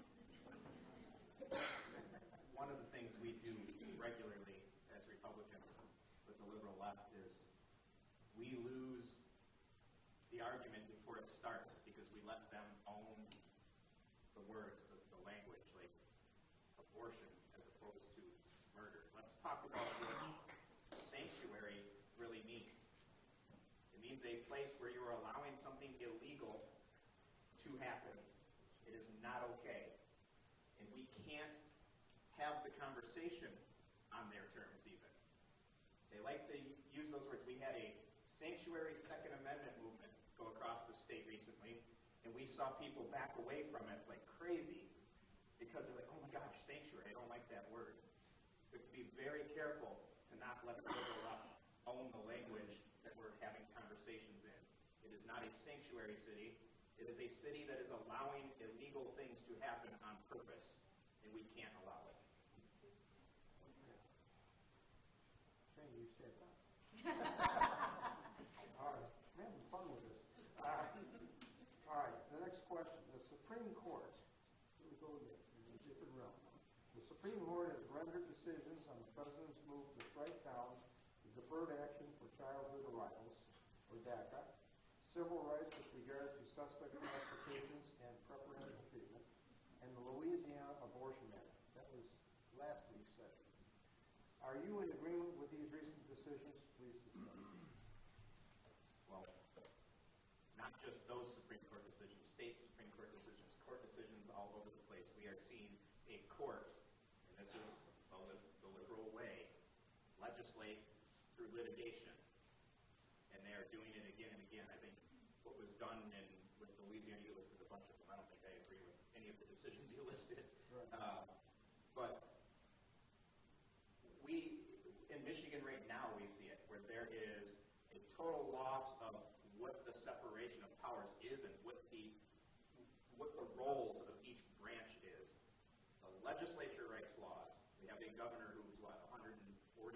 One of the things we do regularly as Republicans with the liberal left is we lose the argument before it starts because we let them own the words, the language, like abortion as opposed to murder. Let's talk about what sanctuary really means. It means a place where you are allowing something illegal to happen. It is not okay. And we can't have the conversation on their terms even. They like to use those words. We had a sanctuary Second Amendment movement go across the state recently, and we saw people back away from it like crazy because they're like, oh my gosh, sanctuary, I don't like that word. We have to be very careful to not let the liberal left own the language that we're having conversations in. It is not a sanctuary city. It is a city that is allowing illegal things to happen on purpose, and we can't allow it. Shane, you said that. All right, we're having fun with this. All right, the next question. The Supreme Court, here we go again, in a different realm. The Supreme Court has rendered decisions on the President's move to strike down the Deferred Action for Childhood Arrivals, or DACA, civil rights with regard to suspect classifications and preferential treatment, and the Louisiana abortion matter. That was last week's session. Are you in agreement with these recent decisions? Please discuss. Well, not just those Supreme Court decisions, state Supreme Court decisions all over the place. We are seeing a court, and this is the liberal way, legislate through litigation, and they are doing it again and again. I think what was done with Louisiana, you listed a bunch of them. I don't think I agree with any of the decisions you listed. Right. But in Michigan right now, we see it, where there is a total loss of what the separation of powers is and what the roles of each branch is. The legislature writes laws. We have a governor who's, 149,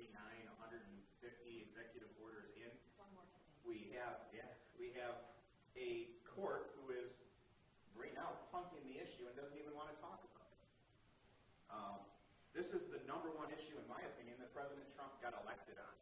150 executive orders in. One more thing. We have a court who is right now punting the issue and doesn't even want to talk about it. This is the number one issue, in my opinion, that President Trump got elected on.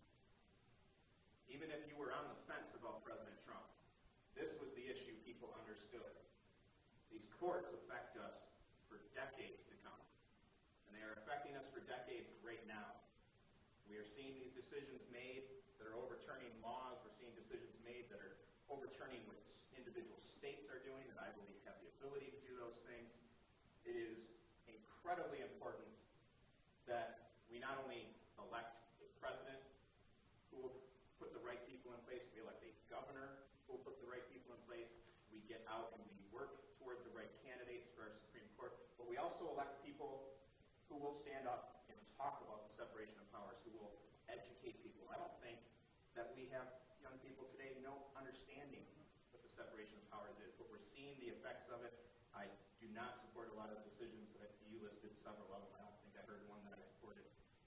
Even if you were on the fence about President Trump, this was the issue people understood. These courts affect us for decades to come, and they are affecting us for decades right now. We are seeing these decisions made that are overturning laws. We're seeing decisions made that are overturning what individual states are doing that I believe have the ability to do those things. It is incredibly important that we not only elect a president who will put the right people in place, we elect a governor who will put the right people in place, we get out and we work toward the right candidates for our Supreme Court, but we also elect people who will stand up and talk about the separation of powers, who will educate people. I don't think that we have young people today no understanding what the separation of powers is, but we're seeing the effects of it. I do not support a lot of the decisions that you listed, several of them. I don't think I heard one that I supported.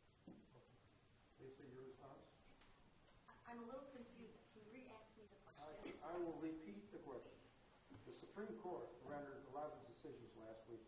Lisa, your response? I'm a little confused. Can you re-ask me the question? I will repeat the question. The Supreme Court rendered a lot of decisions last week,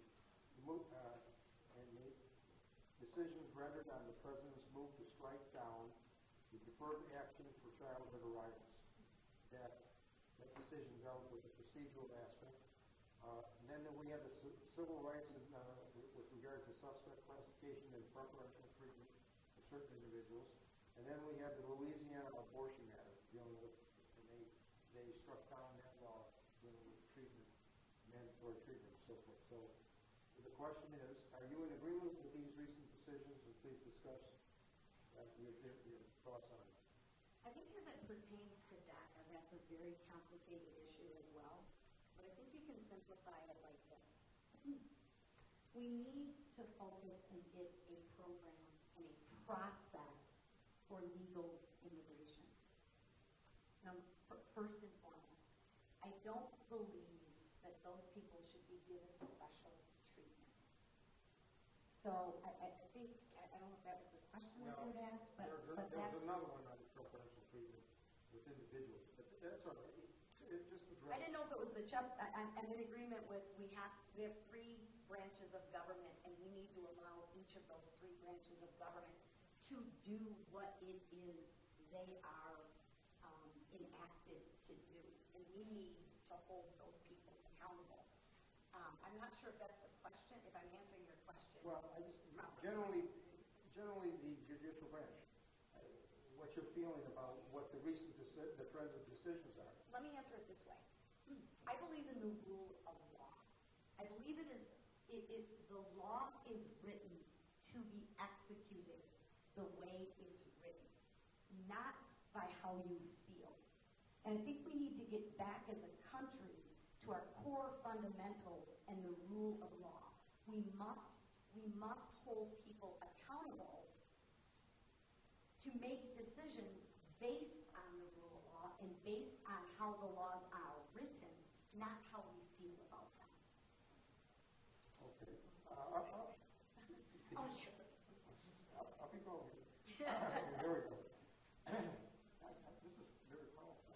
and the decisions rendered on the President's move to strike down the Deferred Action for Childhood Arrivals. That decision dealt with the procedural aspect. And then we had the civil rights with regard to suspect classification and preferential treatment of certain individuals. And then we had the Louisiana abortion matter dealing with, and they struck down that law dealing with treatment, mandatory treatment, and so forth. So the question is, are you in agreement with these recent decisions? And please discuss your thoughts on it. I think as it pertains to DACA, that's a very complicated issue as well. But I think you can simplify it like this. We need to focus and get a program and a process for legal immigration. Now, first and foremost, I don't believe that those people should be given special treatment. So I think, I don't know if that was the question that you had asked, but there's another one on the preferential treatment with individuals. But that's all right. I didn't know if it was the I'm in agreement with we have three branches of government, and we need to allow each of those three branches of government to do what it is they are enacted to do, and we need to hold those people accountable. I'm not sure if that's the question, if I'm answering your question. Well, generally the judicial branch. What's your feeling about what the recent the trends of decisions are? Let me answer it this way. I believe in the rule of law. I believe it is the law is written to be executed the way it's written, not by how you feel. And I think we need to get back as a country to our core fundamentals and the rule of law. We must hold people accountable to make decisions based on the rule of law and based on how the laws are written, not how we feel about them. Okay. Oh, sure. I'll be going. Very good. This is very powerful.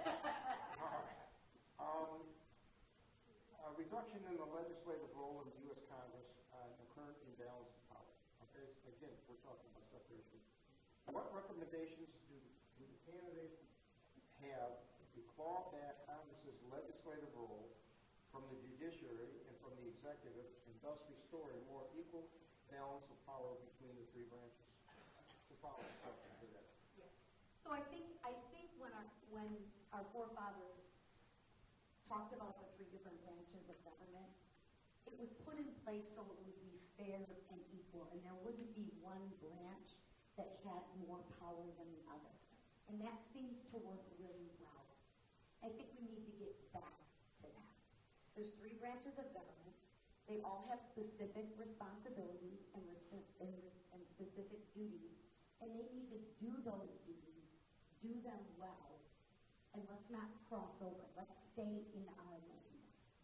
All right. Reduction in the legislative role of the U.S. Congress and the current imbalance of power. Okay, so again, we're talking about separation. What recommendations do the candidates have to claw back Congress's legislative role from the judiciary and from the executive, and thus restore a more equal balance of power between the three branches? To follow something to that. Yeah. So I think when our forefathers talked about the three different branches of government, it was put in place so it would be fair and equal, and there wouldn't be one branch that had more power than the other. And that seems to work really well. I think we need to get back to that. There's three branches of government. They all have specific responsibilities and specific duties, and they need to do those duties, do them well, and let's not cross over. Let's stay in our lane.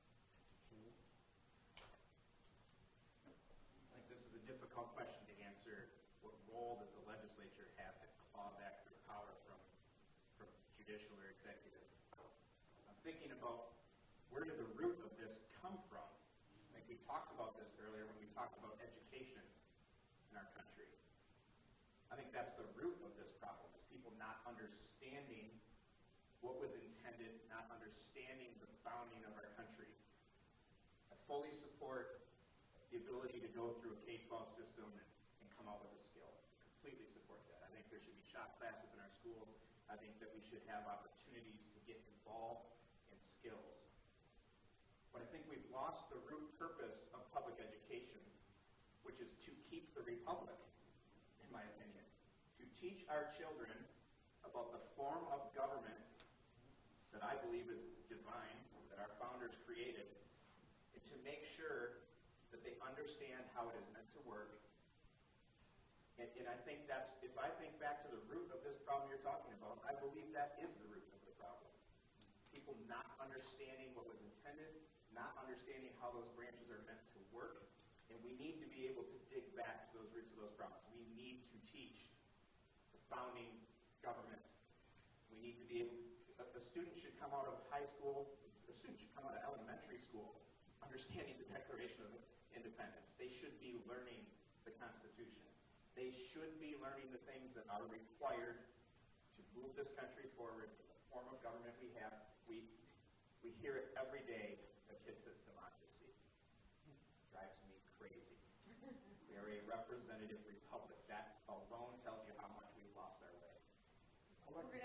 I think this is a difficult question to answer. What role does the legislature have to claw back their power from judicial or executive? I'm thinking about where did the root of this come from? I think we talked about this earlier when we talked about education in our country. I think that's the root of this problem, is people not understanding what was intended, not understanding the founding of our country. I fully support the ability to go through a K-12 system and come out with a skill. Completely support that. I think there should be shop classes in our schools. I think that we should have opportunities to get involved in skills. But I think we've lost the root purpose of public education, which is to keep the republic, in my opinion. To teach our children about the form of government that I believe is divine, that our founders created, and to make sure that they understand how it is meant to work. And I think that's, if I think back to the root of this problem you're talking about, I believe that is the root of the problem. People not understanding what was intended, not understanding how those branches are meant to work, and we need to be able to dig back to those roots of those problems. We need to teach the founding government. We need to be able to, a student should come out of high school, a student should come out of elementary school understanding the Declaration of Independence. They should be learning the Constitution. They should be learning the things that are required to move this country forward, the form of government we have. We hear it every day. The kid says democracy. It drives me crazy. We are a representative republic. That alone tells you how much we've lost our way. I'd like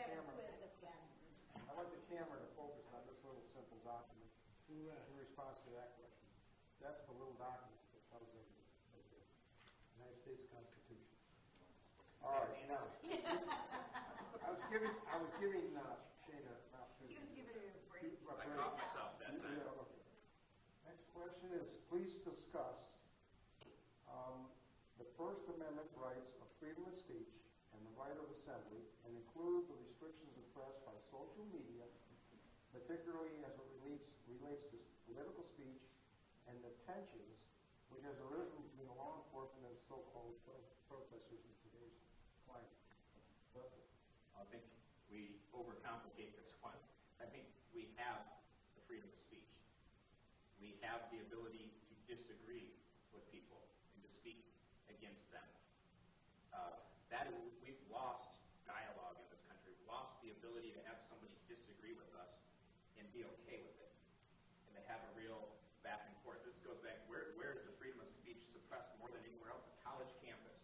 the camera to focus on this little simple document in response to that question. That's the little document that comes in the United States Constitution. All right, now I was giving Shana an opportunity. He was giving her a break. I caught myself that time. Yeah, okay. Next question is, please discuss the First Amendment rights of freedom of speech and the right of assembly, and include the restrictions of press by social media, particularly as it relates to political speech and the tensions which has arisen between law enforcement and so-called protesters in today's climate. That's it. I think we overcomplicate this one. I think we have the freedom of speech. We have the ability to disagree with people and to speak against them. We've lost dialogue in this country. We've lost the ability to have somebody disagree with us and be okay with it, and to have a real back and forth. This goes back, where is the freedom of speech suppressed more than anywhere else? A college campus.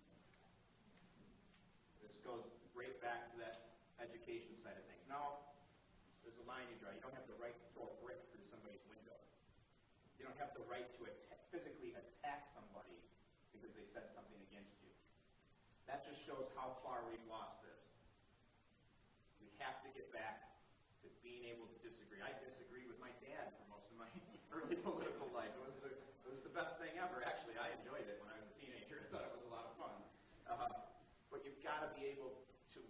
This goes right back to that education side of things. Now, there's a line you draw. You don't have the right to throw a brick through somebody's window. You don't have the right to physically attack somebody because they said something against you. That just shows how far we've lost this. We have to get back to being able to disagree. I disagreed with my dad for most of my early political life. It was the best thing ever. Actually, I enjoyed it when I was a teenager. I thought it was a lot of fun. But you've got to be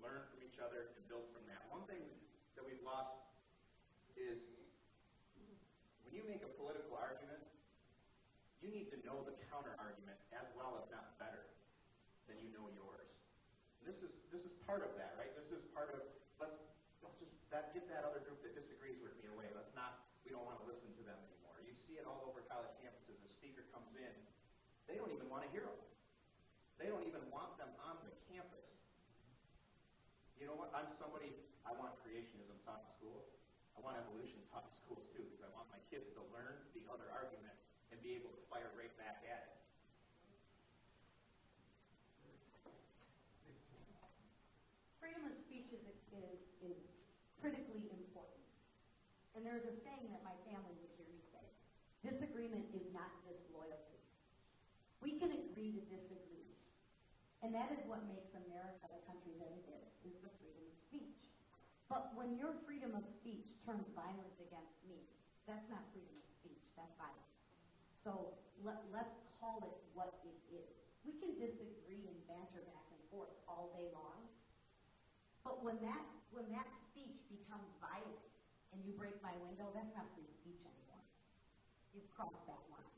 learn from each other, and build from that. One thing that we've lost is when you make a political argument, you need to know the counter-argument as well, if not better, than you know yours. And this is part of that, right? This is part of, let's just get that other group that disagrees with me away. We don't want to listen to them anymore. You see it all over college campuses. A speaker comes in, they don't even want to hear them. They don't even want them on the campus. You know what? I want creationism taught in schools. I want evolution taught in schools too, because I want my kids to learn the other argument and be able to fire right back at it. Freedom of speech is critically important. And there's a saying that my family would hear me say: disagreement is not disloyalty. We can agree to disagree. And that is what makes America the country that it is the freedom of speech. But when your freedom of speech turns violent against me, that's not freedom of speech, that's violence. So let's call it what it is. We can disagree and banter back and forth all day long, but when that speech becomes violent and you break my window, that's not free speech anymore. You've crossed that line.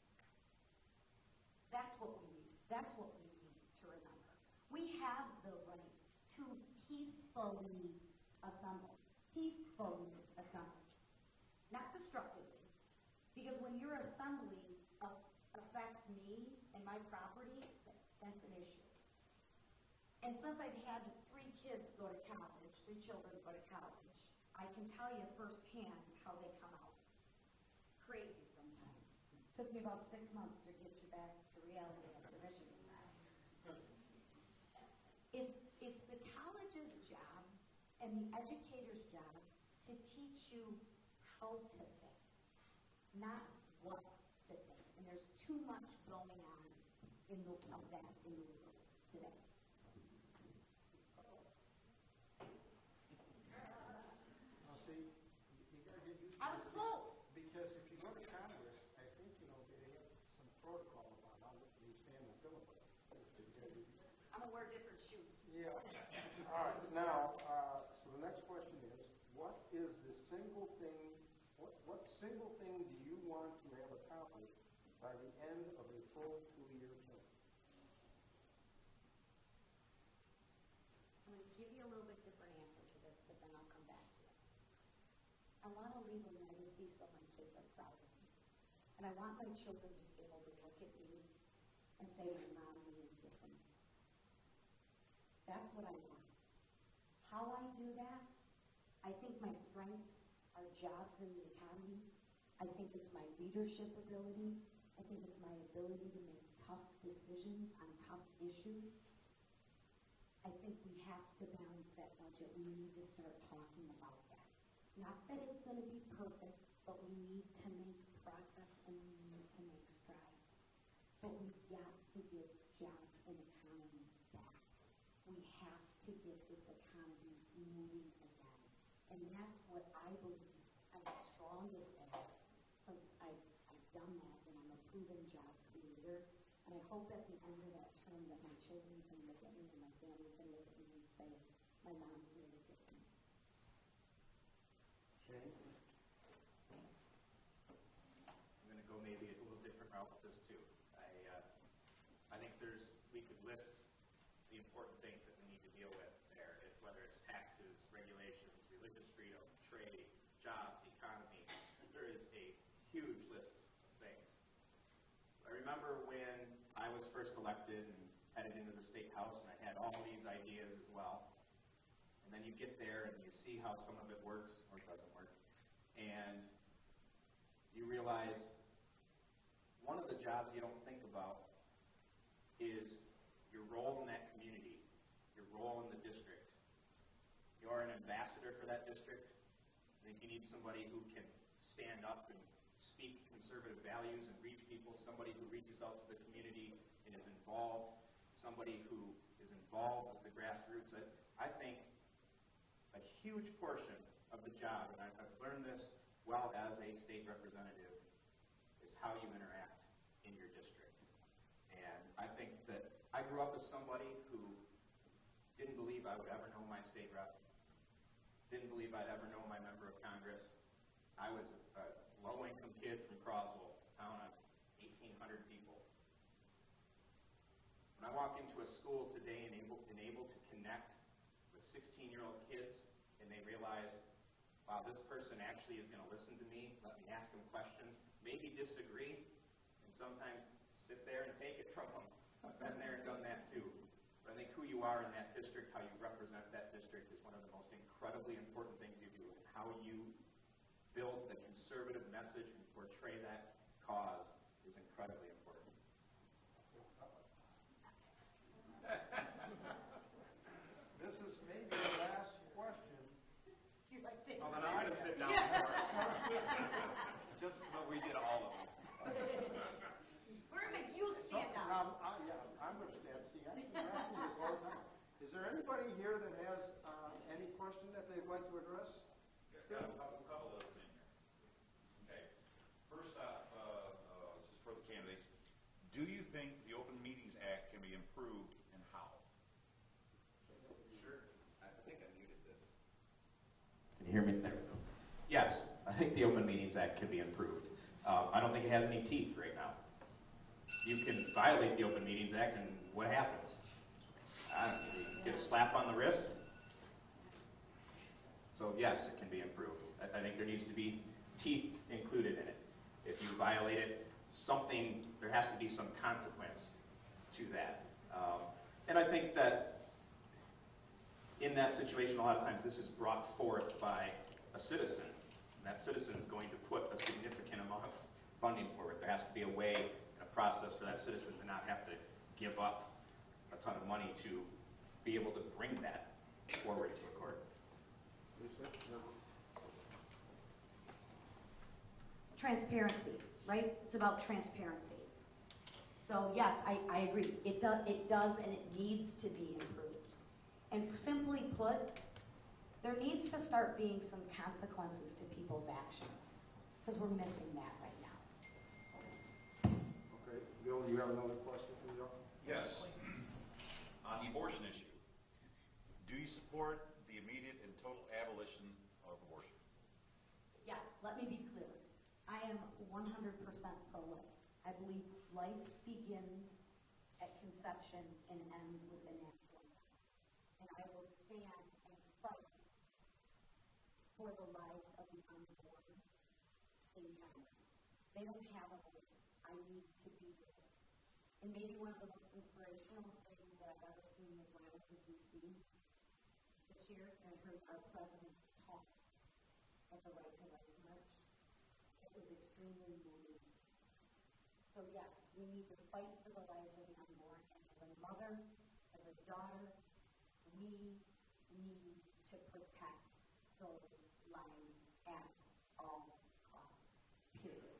That's what we need. That's what we need to remember. We have the right to peacefully assemble. Peacefully assemble. Not destructively. Because when your assembly affects me and my property, that's an issue. And since I've had 3 kids go to college, 3 children go to college, I can tell you firsthand how they come out. Crazy sometimes. Took me about 6 months to get you back to reality after Michigan. It's the college's job and the educator's job to teach you how to think, not what to think. And there's too much going on in the world today. I was close. Because if you go to Congress, I think, they have some protocol about how you stand in filibuster. I'm gonna wear different shoes. Yeah. All right. Now, so the next question is, what is the single thing, what single thing do you want to have accomplished by the end of a full 2-year term? I'm going to give you a little bit different answer to this, but then I'll come back to it. I want to leave a legacy so my kids are proud of me. And I want my children to be able to look at me and say, my mom means different. That's what I want. How I do that, I think my strengths are jobs in the economy. I think it's my leadership ability. I think it's my ability to make tough decisions on tough issues. I think we have to balance that budget. We need to start talking about that. Not that it's going to be perfect, but we need to make progress and we need to make strides. But we've got to get jobs and economy back. We have to get this economy moving again. And that's what I believe I'm strongest at since I've done that, and I'm a proven job creator. And I hope at the end of that term that my children can look at me and my family can look at me and say, my mom's made a difference. Shane? I'm going to go maybe a little different route with this too. I think we could list the important things that we need to deal with there, whether it's taxes, regulations, religious freedom, trade, jobs, economy. There is a huge list of things. I remember when I was first elected and headed into the state house, and I had all these ideas as well. And then you get there and you see how some of it works or doesn't work. And you realize one of the jobs you don't think about is your role in that community, your role in the district. You're an ambassador for that district. I think you need somebody who can stand up and speak conservative values and reach people, somebody who reaches out to the community and is involved, somebody who is involved with the grassroots. I think a huge portion of the job, and I've learned this well as a state representative, is how you interact in your district. And I think that I grew up as somebody who Didn't believe I would ever know my state rep. Didn't believe I'd ever know my member of Congress. I was a low-income kid from Croswell, a town of 1,800 people. When I walk into a school today and able to connect with 16-year-old kids, and they realize, wow, this person actually is going to listen to me, let me ask them questions, maybe disagree, and sometimes sit there and take it from them. I've been there and done that too. But I think who you are in that district, how you represent that district, is one of the most incredibly important things you do. And how you build the conservative message and portray that cause is incredibly important. This is maybe the last question. You're like this. Oh, then I'm going to sit down. Just what we did all of them. We're going to make you stand up. I'm going to stand. See, I've been asking this all the time. Is there anybody here that has any question that they'd like to address? Got a couple of things here. Okay. First off, this is for the candidates. Do you think the Open Meetings Act can be improved, and how? Sure. I think I muted this. Can you hear me? There we go. Yes, I think the Open Meetings Act can be improved. I don't think it has any teeth right now. You can violate the Open Meetings Act, and what happens? You get a slap on the wrist. So yes, it can be improved. I think there needs to be teeth included in it. If you violate it, there has to be some consequence to that. And I think that in that situation, a lot of times this is brought forth by a citizen. And that citizen is going to put a significant amount of funding forward. There has to be a way and a process for that citizen to not have to give up a ton of money to be able to bring that forward to a court. Transparency, right? It's about transparency. So yes, I agree. It does and it needs to be improved. And simply put, there needs to start being some consequences to people's actions, because we're missing that right now. Okay. Bill, you have another question for me? Yes. On the abortion issue, do you support the immediate and total abolition of abortion? Yes, let me be clear. I am 100% pro-life. I believe life begins at conception and ends with the natural life. And I will stand and fight for the lives of the unborn in Congress. They don't have a voice. I need to be there. And maybe one of the most inspirational things that I've ever seen is when I was in D.C. this year, and I heard our president talk at the Right to Life March. It was extremely moving. So yes, we need to fight for the lives of the unborn. And as a mother, as a daughter, we need to protect those lives at all costs. Period.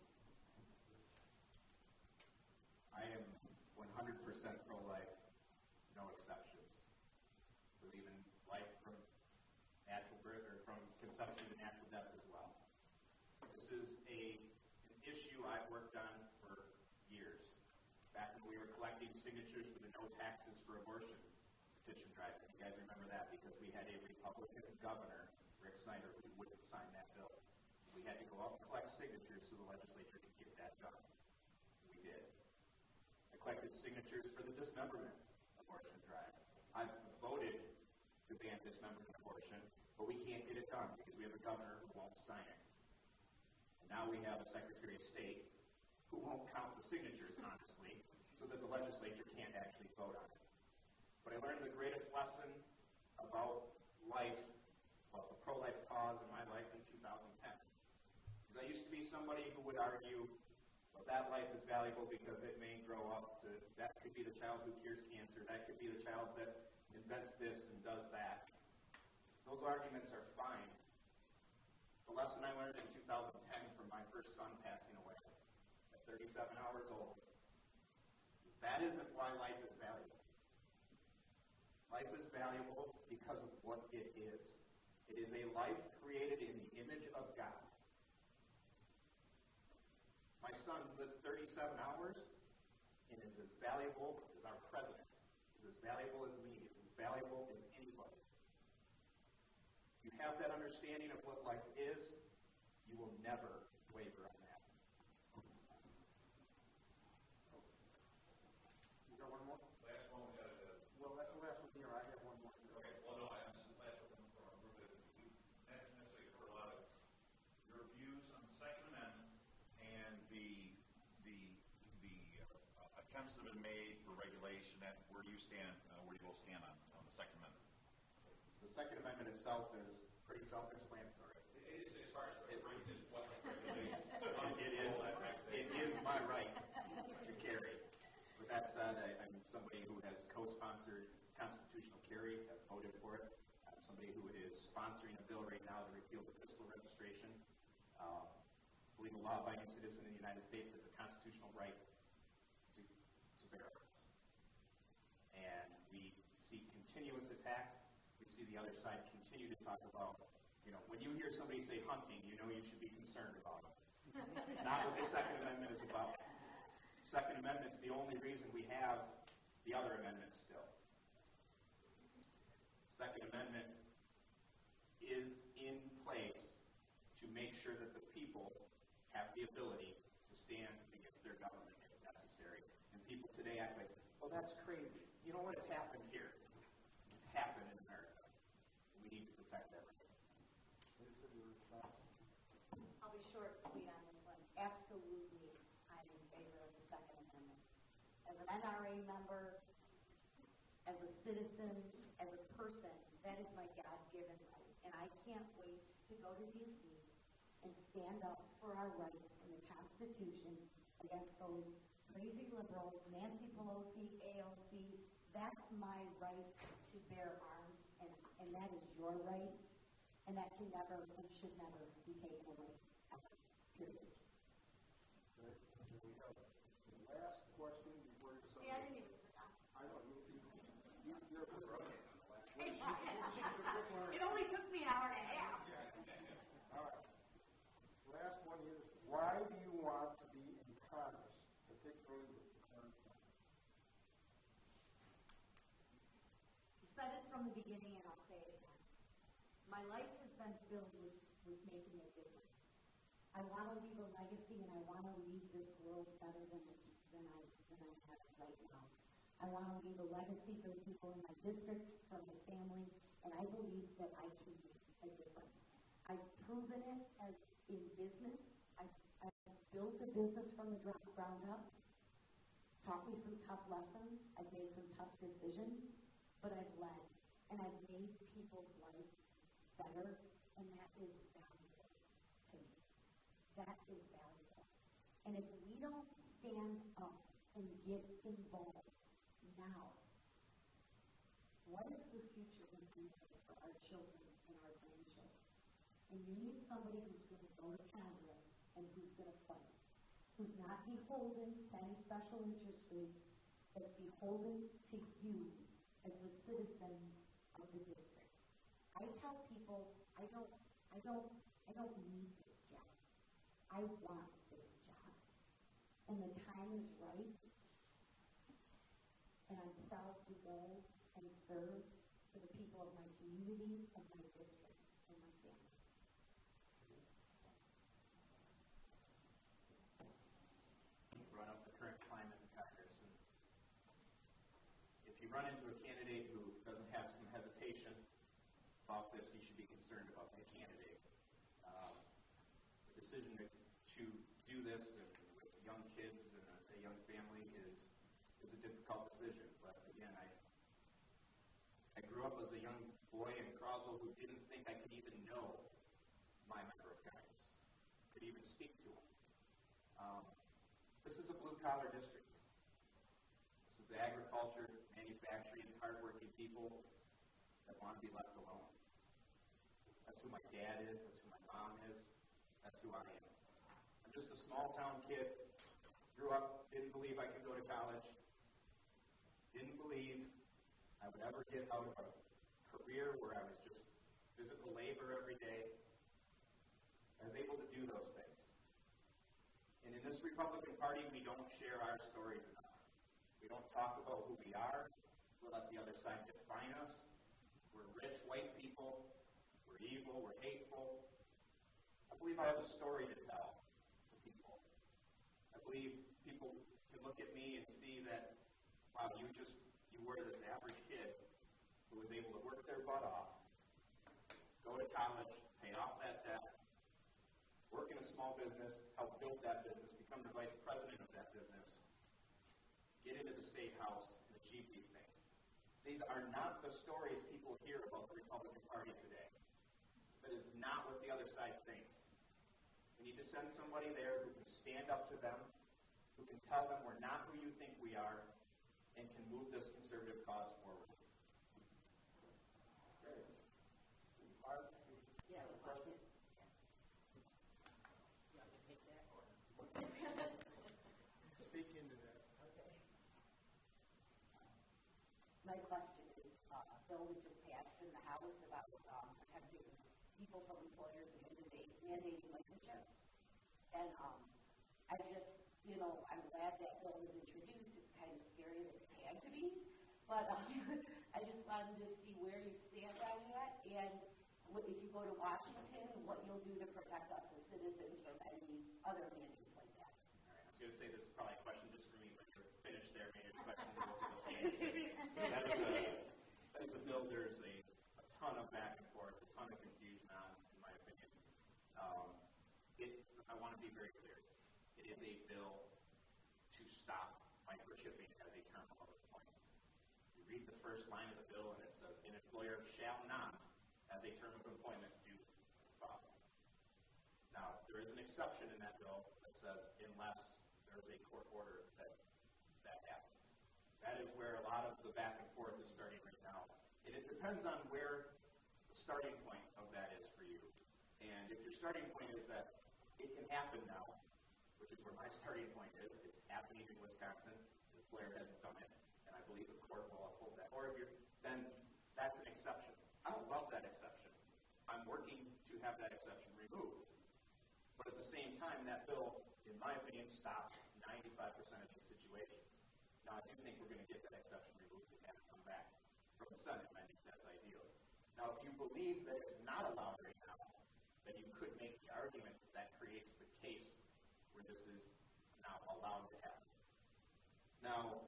I am 100% pro-life, no exceptions. Believe in life from natural birth or from conception to natural death as well. This is an issue I've worked on for years. Back when we were collecting signatures for the no taxes for abortion petition drive. You guys remember that because we had a Republican governor, Rick Snyder, who wouldn't sign that bill. We had to go out and collect signatures so the legislature could get that done. We did. I collected signatures for the dismemberment abortion drive. I've voted to ban dismemberment abortion, but we can't get it done because we have a governor who won't sign it. And now we have a Secretary of State who won't count the signatures, honestly, so that the legislature can't actually vote on it. But I learned the greatest lesson about life, about the pro-life cause in my life in 2010. Because I used to be somebody who would argue, well, that life is valuable because it may grow up to, that could be the child who cures cancer, that could be the child that invents this and does that. Those arguments are fine. The lesson I learned in 2010 from my first son passing away at 37 hours old, that isn't why life is valuable. Life is valuable because of what it is. It is a life created in the image of God. My son lived 37 hours and is as valuable as our president, is as valuable as me, is as valuable as anybody. If you have that understanding of what life is, you will never waver on that. You got one more? Last one, we got Well, that's the last one here. I have one more. okay, well, no, I'm just last one from a group that we haven't necessarily heard a lot of your views on the Second Amendment and the attempts that have been made for regulation. That where do you stand? Where do you both stand on the Second Amendment? The Second Amendment itself is pretty self-explanatory. It is as far as regulation. It is my right to carry. With that said, I'm somebody who has co-sponsored constitutional carry, have voted for it. I'm somebody who is sponsoring a bill right now to repeal the pistol registration. Believe a law-abiding citizen in the United States has a constitutional right to bear arms. And we see continuous attacks. We see the other side continue to talk about, when you hear somebody say hunting, you know you should be concerned about it. It's not what the Second Amendment is about. The Second Amendment is the only reason we have the other amendments still. The Second Amendment is in place to make sure that the people have the ability to stand against their government if necessary. And people today act like, oh, that's crazy. You know what has happened here? It's happened in America. We need to protect that right. I'll be short and sweet on this one. Absolutely, I'm in favor of the Second Amendment. As an NRA member, as a citizen, as a person, that is my God-given right. And I can't wait to go to D.C. and stand up for our rights in the Constitution against those crazy liberals, Nancy Pelosi, AOC. That's my right to bear arms, and that is your right. And that can never and should never be taken away. Period. Okay. And we have the last question before you See, I didn't even forget. I know, you're It only took me an hour and a half. All right. Last one is, why do you want to be in Congress, particularly with the current time? You said it from the beginning, and I'll say it again. My life has been filled with making a difference. I want to leave a legacy, and I want to leave this world better than I have it right now. I want to leave a legacy for the people in my district, for my family, and I believe that I can make a difference. I've proven it as in business. I've built a business from the ground up, taught me some tough lessons. I've made some tough decisions, but I've led, and I've made people's life better, and that is valuable to me. That is valuable. And if we don't stand up and get involved now, what is the future going to be for our children and our grandchildren? And you need somebody who's going to go to Congress and who's going to fight, who's not beholden to any special interest groups, that's beholden to you as the citizens of the district. I tell people, I don't need this job. I want this job. And the time is right. And I'm proud to go and serve for the people of my community, of my district, and my family. You brought up the current climate in Congress. And if you run into a candidate who doesn't have some hesitation about this, you should be concerned about that candidate. The decision to do this with young kids and a young family is a difficult decision. But again, I grew up as a young boy in Croswell who didn't think I could even know my member of Congress, could even speak to him. This is a blue-collar district. This is agriculture, manufacturing, hardworking people that want to be left alone. That's who my dad is. That's who my mom is. That's who I am. I'm just a small-town kid. Grew up, didn't believe I could go to college. Didn't believe I would ever get out of a career where I was just physical labor every day. I was able to do those things. And in this Republican Party, we don't share our stories enough. We don't talk about who we are. We let the other side define us. We're rich white people. We're evil. We're hateful. I believe I have a story to tell to people. I believe people can look at me and see that, wow, you were this average kid who was able to work their butt off, go to college, pay off that debt, work in a small business, help build that business, become the vice president of that business, get into the state house, and achieve these things. These are not the stories people hear about the Republican Party today. That is not what the other side thinks. We need to send somebody there who can stand up to them, who can tell them we're not who you think we are, and can move this conservative cause forward. Great. Mark, Yeah, have a question? Yeah, just take that or. Speak into that. Okay. My question is, a bill was just passed in the House about protecting people from employers and mandating microchips. And I just, I'm glad that bill was introduced. It's kind of scary that it had to be. But I just wanted to see where you stand on that, and if you go to Washington, what you'll do to protect us as citizens from any other mandates like that. All right, I was going to say this is probably a question just for me, but you're finished there. Maybe it's a question to both of us. That is a bill there's a ton of back and forth, a ton of confusion on, in my opinion. I want to be very clear. It is a bill to stop microchipping as a term of employment. You read the first line of the bill, and it says, an employer shall not, as a term of employment, do follow. Now, there is an exception in that bill that says, unless there is a court order that happens. That is where a lot of the back and forth is starting right now. And it depends on where the starting point of that is for you. And if your starting point is that it can happen now, which is where my starting point is, it's happening in Wisconsin, the employer hasn't done it, and I believe the court will uphold that. Or if then that's an exception. I don't love that exception. I'm working to have that exception removed. But at the same time, that bill, in my opinion, stops 95% of these situations. Now, I do think we're going to get that exception removed and have it come back from the Senate, and I think that's ideal. Now, if you believe that it's not allowed right now, then you could make the argument that creates the case where this is now allowed to happen. Now,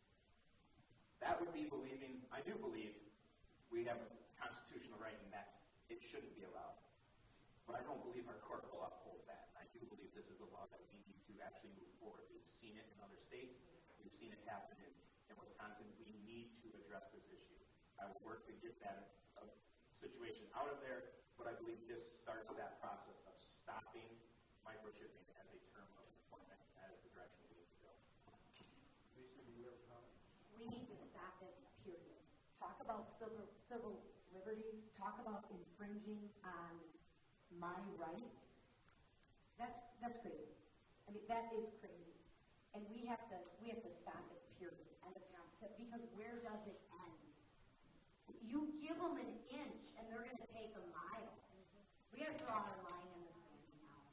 that would be believing, I do believe we have a constitutional right in that it shouldn't be allowed. But I don't believe our court will uphold that. I do believe this is a law that we need to actually move forward. We've seen it in other states. We've seen it happen in Wisconsin. We need to address this issue. I will work to get that situation out of there, but I believe this starts that process of stopping microchipping as a term of employment as the direction we need to go. Lisa, do you have a comment? We need to stop it, period. Talk about civil liberties, talk about infringing on my right. That's crazy. I mean, that is crazy. And we have to stop it, period. Because where does it end? You give them an inch, and they're going to take a mile. We have to draw our line in the sand now.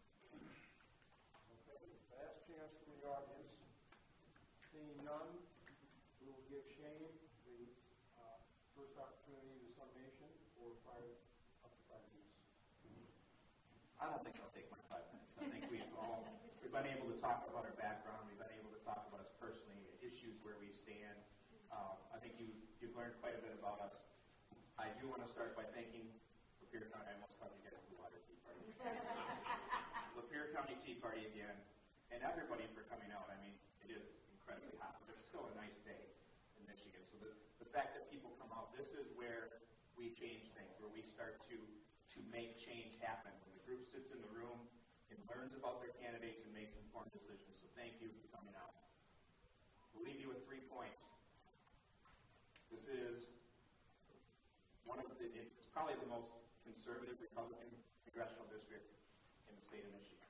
Okay, last chance from the audience. Seeing none, we will give Shane the first opportunity to summation for up to 5 minutes. I don't think I'll take my 5 minutes. I think we've been able to talk about our background. We've been able to talk about us personally, issues where we stand. I think you've learned quite a bit about us. I do want to start by thanking Lapeer County. I almost called you guys Blue Water Tea Party. Lapeer County Tea Party again, and everybody for coming out. I mean, it is incredibly hot, but it's still a nice day in Michigan. So the fact that people come out, this is where we change things, where we start to make change happen. When the group sits in the room and learns about their candidates and makes informed decisions. So thank you for coming out. We'll leave you with 3 points. This is it's probably the most conservative Republican congressional district in the state of Michigan.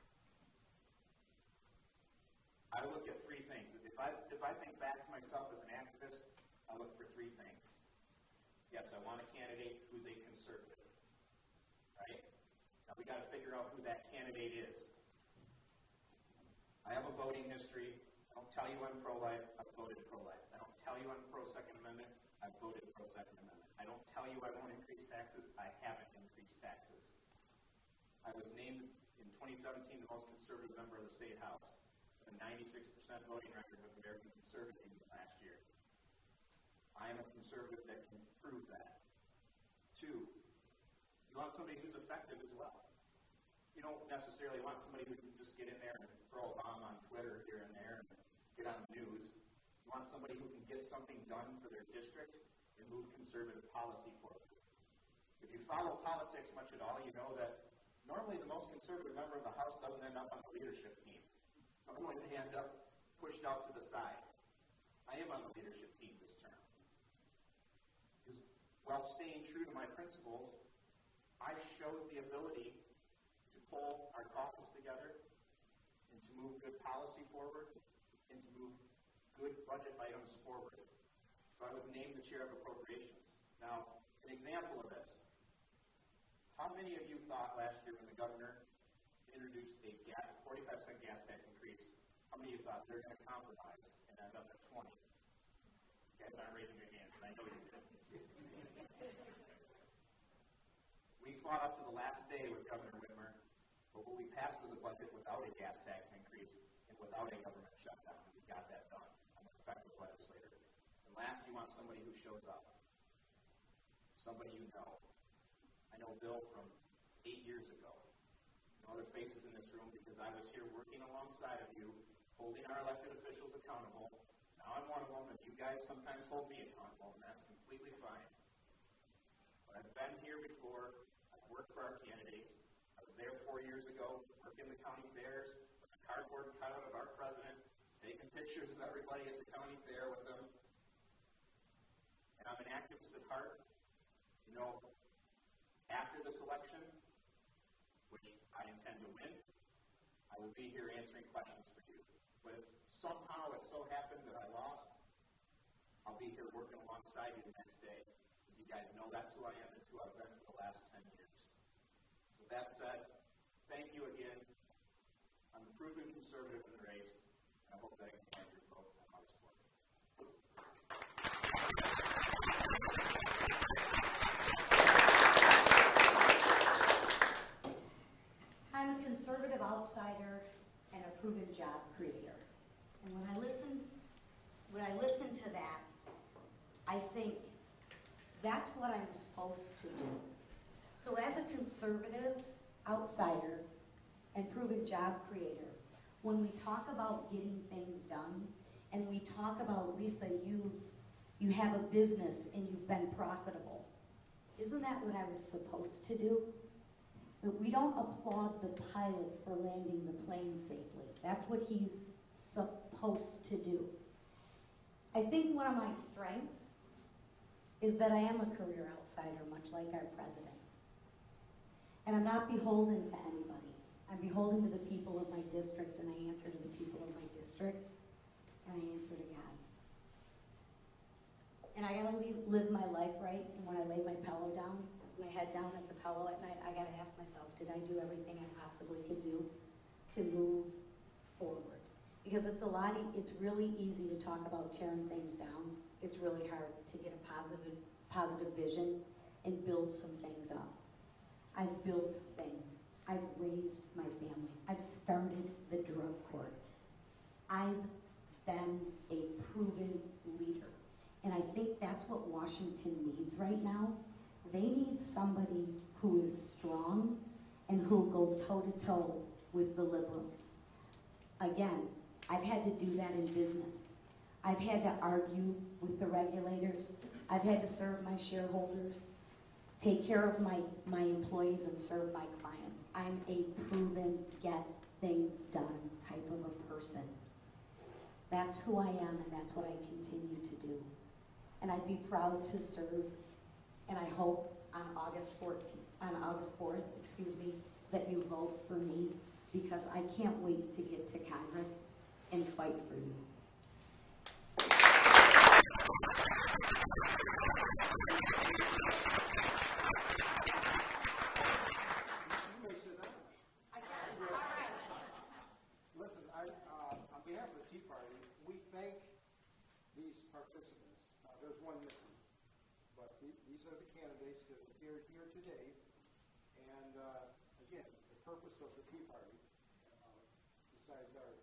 I look at 3 things. If I think back to myself as an activist, I look for 3 things. Yes, I want a candidate who's a conservative. Right? Now we got to figure out who that candidate is. I have a voting history. I don't tell you I'm pro-life, I've voted pro-life. I don't tell you I'm pro-Second Amendment, I've voted pro-Second Amendment. I don't tell you I won't increase taxes, I haven't increased taxes. I was named in 2017 the most conservative member of the State House, with a 96% voting record with American Conservative last year. I am a conservative that can prove that. 2, you want somebody who's effective as well. You don't necessarily want somebody who can just get in there and throw a bomb on Twitter here and there and get on the news. You want somebody who can get something done for their district and move conservative policy forward. If you follow politics much at all, you know that normally the most conservative member of the House doesn't end up on the leadership team. Normally they end up pushed out to the side. I am on the leadership team this term. Because while staying true to my principles, I showed the ability to pull our caucus together and to move good policy forward and to move good budget items forward. So I was named the chair of appropriations. Now, an example of this. How many of you thought last year when the governor introduced a 45-cent gas tax increase, how many of you thought they're going to compromise and end up at 20? You guys aren't raising your hands, and I know you did. We fought up to the last day with Governor Whitmer, but what we passed was a budget without a gas tax increase and without a government shutdown. We got that done. I'm an effective legislator. And last, you want somebody who shows up. Somebody you know. I know Bill from 8 years ago. I know other faces in this room because I was here working alongside of you, holding our elected officials accountable. Now I'm one of them, and you guys sometimes hold me accountable, and that's completely fine. But I've been here before. I've worked for our candidates. I was there 4 years ago, working the county fairs, with a cardboard cutout of our president, taking pictures of everybody at the county fair with them. And I'm an activist at heart. You know, after this election, which I intend to win, I will be here answering questions for you. But if somehow it so happened that I lost, I'll be here working alongside you the next day. Because you guys know that's who I am, that's who I've been for the last 10 years. With that said, thank you again. I'm a proven conservative in the race, and I hope that I can find your vote on August 4th. I'm a conservative outsider and a proven job creator. And when I listen to that, I think that's what I'm supposed to do. So as a conservative outsider and proven job creator, when we talk about getting things done, and we talk about, Lisa, you have a business and you've been profitable. Isn't that what I was supposed to do? But we don't applaud the pilot for landing the plane safely. That's what he's supposed to do. I think one of my strengths is that I am a career outsider, much like our president. And I'm not beholden to anybody. I'm beholden to the people of my district, and I answer to the people of my district, and I answer to God. And I gotta live my life right, and when I lay my pillow down, my head down at the pillow at night, I gotta ask myself, did I do everything I possibly could do to move forward? Because it's really easy to talk about tearing things down. It's really hard to get a positive vision and build some things up. I've built things. I've raised my family. I've started the drug court. I've been a proven leader. And I think that's what Washington needs right now. They need somebody who is strong and who'll go toe-to-toe with the liberals. Again, I've had to do that in business. I've had to argue with the regulators. I've had to serve my shareholders, take care of my employees, and serve my clients. I'm a proven, get things done type of a person. That's who I am, and that's what I continue to do. And I'd be proud to serve, and I hope on August 4th, that you vote for me, because I can't wait to get to Congress and fight for you. Listen, on behalf of the Tea Party, these participants. There's one missing, but these are the candidates that appeared here today. And again, the purpose of the Tea Party, besides our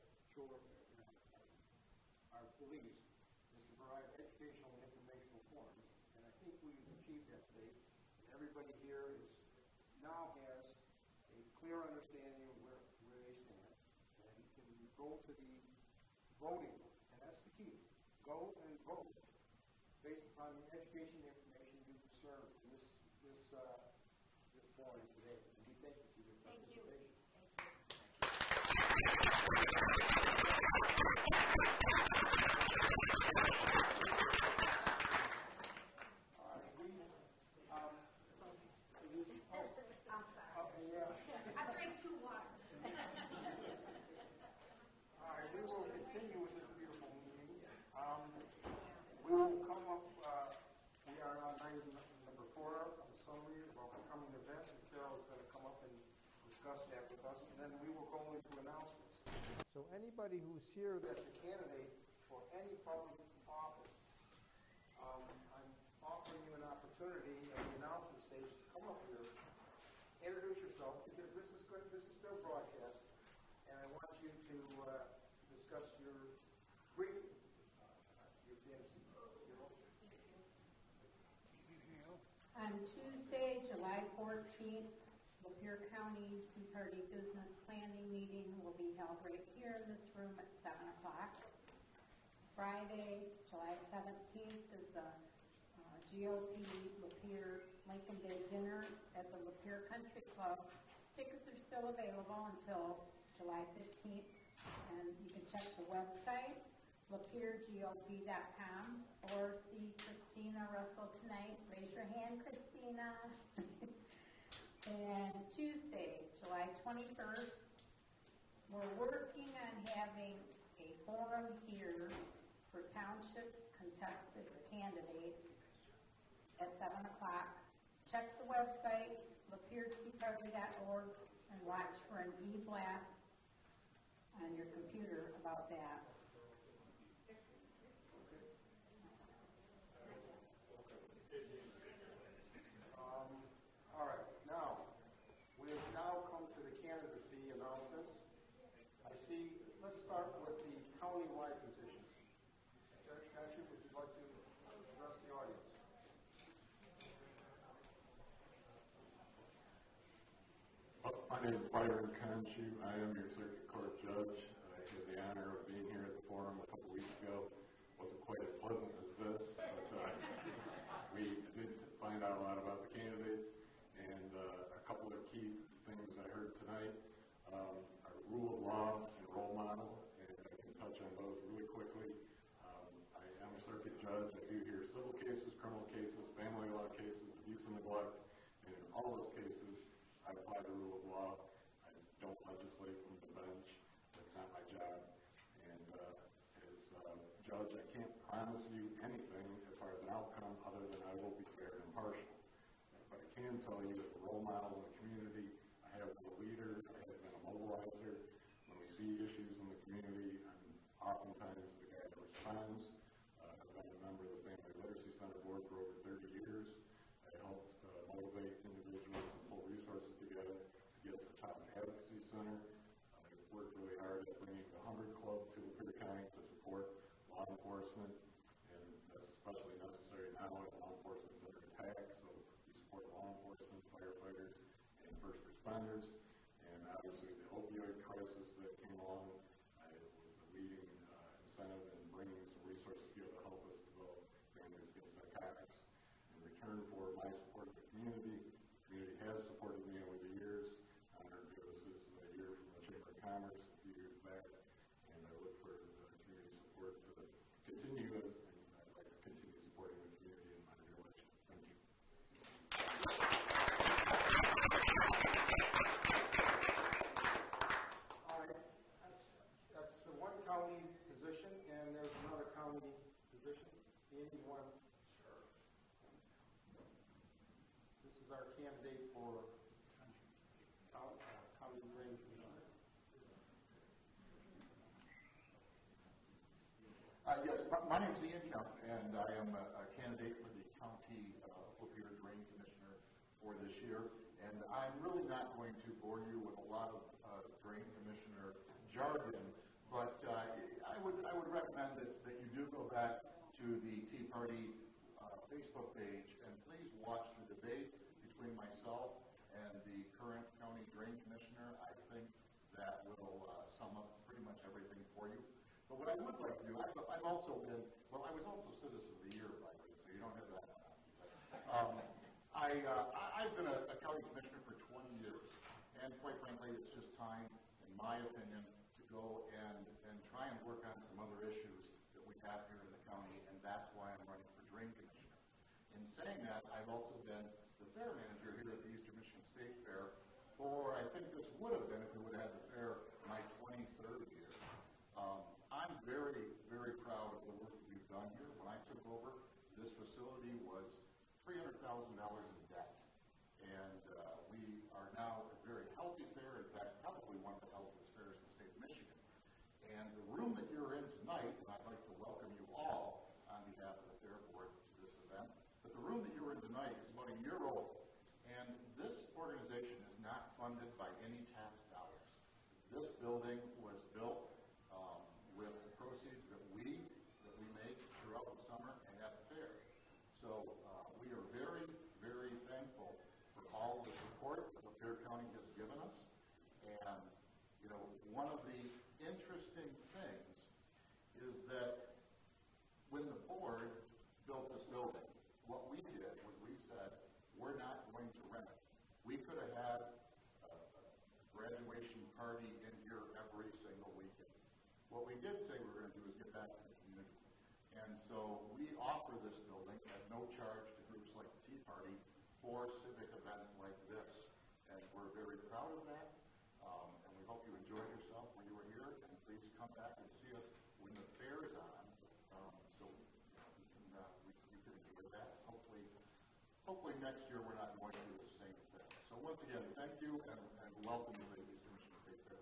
beliefs, is to provide educational and informational forums. And I think we've achieved that today. Everybody here now has a clear understanding of where they stand, and can go to the voting, and that's the key. Go and vote based upon the education and information you serve in this forum today. And we thank you for your participation. I drank 2 waters. All right, we will continue with this beautiful meeting. We will come up, we are on item number 4 of the summary of upcoming events, and Carol is going to come up and discuss that with us, and then we will go into announcements. So anybody who's here that's a candidate for any public office, I'm offering you an opportunity at the announcement stage to come up here, introduce yourself, because this is good. This is still broadcast, and I want you to discuss your candidacy. On Tuesday, July 14th, Lapeer County Tea Party Business Planning Meeting will be held right here in this room at 7 o'clock. Friday, July 17th is the GOP Lapeer Lincoln Day Dinner at the Lapeer Country Club. Tickets are still available until July 15th, and you can check the website, LapeerGOP.com, or see Christina Russell tonight. Raise your hand, Christina. And Tuesday, July 21st, we're working on having a forum here for township contested candidates at 7 o'clock. Check the website, LapeerTeaParty.org, and watch for an e-blast on your computer about that. All right, now, we have now come to the candidacy announcements. I see, let's start with the county-wide positions. Judge Patrick, would you like to address the audience? My name is Byron Conchu. I am your circuit court judge. I had the honor of being here at the forum a couple weeks ago. Wasn't quite as pleasant as this, but we did find out a lot about the candidates, and a couple of key things I heard tonight. Our rule of law and role model, and I can touch on those really quickly. I am a circuit judge. I do hear civil cases, criminal cases, family law cases, abuse and neglect, and in all those cases, I apply the rule of law. I don't legislate from the bench. That's not my job. And as judge, I can't promise you anything as far as an outcome other than I will be fair and impartial. But I can tell you as a role model in the community, I have been a leader, I have been a mobilizer. When we see issues in the community, I'm oftentimes the guy that responds. I've been a member of the Family Literacy Center board for over 30 years. I helped motivate individuals and pull resources together to get the Top Advocacy Center. I've worked really hard at bringing the 100 Club to Lapeer County to support law enforcement, and that's especially necessary now as law enforcement is under attack, so we support law enforcement, firefighters, and first responders. And obviously the opioid crisis that came along was a leading incentive in bringing some resources together to help us develop families against narcotics. In return for my support of the community has supported me over the years. I honored the Citizen of the Year from the Chamber of Commerce a few years back, and I look for community support to continue, and I'd like to continue supporting the community in my reelection. Thank you. All right, that's the one county position, and there's another county position. Anyone? Sure. This is our candidate for county drainage commissioner. Yes, my name is Ian Kemp, and I am a candidate for the County Lapeer Drain Commissioner for this year. And I'm really not going to bore you with a lot of Drain Commissioner jargon, but I would recommend that you do go back to the Tea Party Facebook page and please watch the debate between myself and the current County Drain Commissioner. I think that will sum up pretty much everything for you. But what I would like to do, I've also been, well, I was also Citizen of the Year, by the way, so you don't have that. I've been a county commissioner for 20 years, and quite frankly, it's just time, in my opinion, to go and try and work on some other issues that we have here in the county, and that's why I'm running for Drain Commissioner. In saying that, I've also been the fair manager here at the Eastern Michigan State Fair for, I think this would have been, if we would have had the fair, my 23rd year. I'm very, very proud of the work that we've done here. When I took over, this facility was $300,000 in debt. And we are now a very healthy fair, in fact, probably one of the healthiest fairs in the state of Michigan. And the room that you're in tonight, and I'd like to welcome you all on behalf of the Fair Board to this event, but the room that you're in tonight is about a year old. And this organization is not funded by any tax dollars. This building was built with the proceeds that we make throughout the summer and at the fair. So we are very, very thankful for all the support that Lapeer County has given us. And, you know, one of the interesting things is that when the board built this building, what we did was we said, we're not going to rent it. We could have had a graduation party in here every single weekend. What we did say we were going to do is get back to the community. And so we offer this building at no charge to groups like the Tea Party for civic events like this. And we're very proud of that. And we hope you enjoyed yourself when you were here. And please come back and see us when the fair is on. So we can enjoy that. Hopefully next year we're not going to do the same thing. So once again, thank you and welcome to the Eastern Michigan State Fair.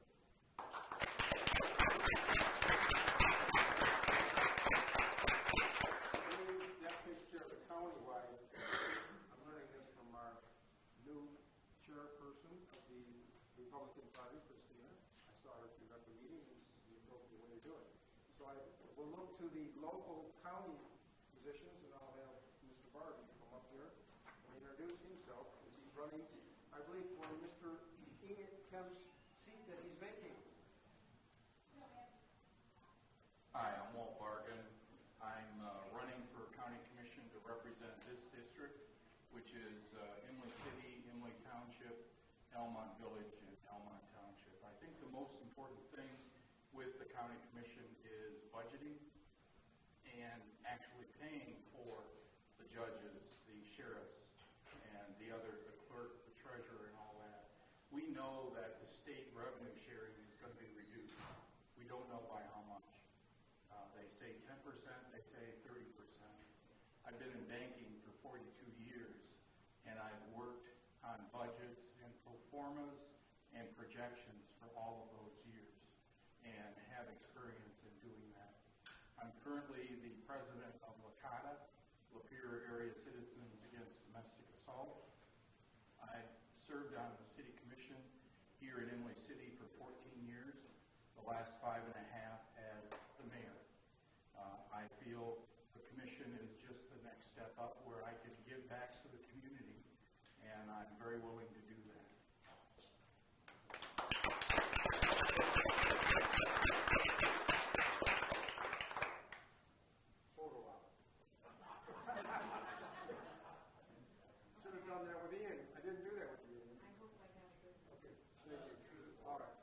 That takes care of the county-wide. I'm learning this from our new chairperson of the Republican Party, Christina. I saw her conduct the meeting, and this is the appropriate way to do it. So I will look to the local county positions, and I'll have Mr. Barbie come up here and introduce himself, because he's running, I believe, for Mr. Ian Kemp's seat that he's vacating. Hi, I'm Walt Bargan. I'm running for County Commission to represent this district, which is Imlay City, Imlay Township, Elmont Village, and Elmont Township. I think the most important thing with the County Commission is budgeting and actually paying for the judges, the sheriffs, and the clerk, the treasurer, and all that. We know that the state revenue sharing is going to be reduced. We don't know by how much. They say 10%, they say 30%. I've been in banking for 42 years, and I've worked on budgets and pro formas and projections for all of those years, and have experience in doing that. I'm currently the president of LACADA, Lapeer Area Citizens Against Domestic Assault. I served on the city commission here in Imlay City for 14 years, the last 5.5 as the mayor. I feel the commission is just the next step up where I can give back to the community, and I'm very willing to do that. Photo op. Should have done that with Ian. I didn't do that with you, Ian. I hope I got it. Okay, thank you. All right.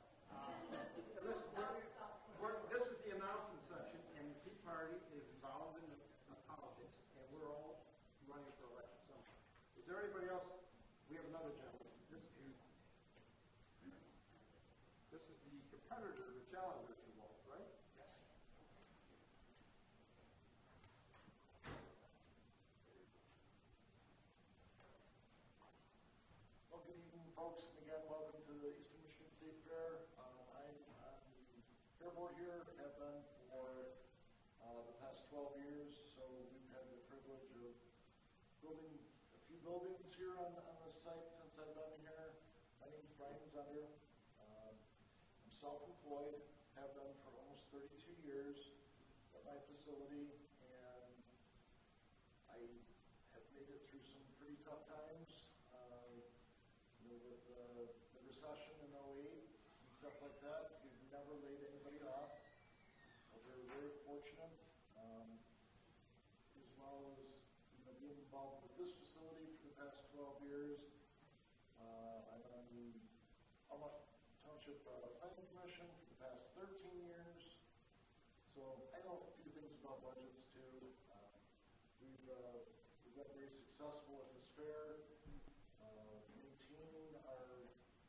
This is the announcement section, and the Tea Party is involved in the politics, and we're all running for election someday. Is there anybody else? We have another gentleman. This is the competitor, the challenger, if you will, right? Yes. Well, good evening, folks, and again, welcome to the Eastern Michigan State Fair. I'm on the fair board here, have been for the building a few buildings here on the site since I've been here. My name's Brian Zender. I'm self-employed, have been for almost 32 years at my facility, and I have made it through some pretty tough times, with the recession in '08 and stuff like that. We've never laid anybody off. We're very fortunate, as well as being involved with this facility for the past 12 years. I'm on the Alma Township Planning Commission for the past 13 years. So I know a few things about budgets too. We've been very successful at this fair, maintaining our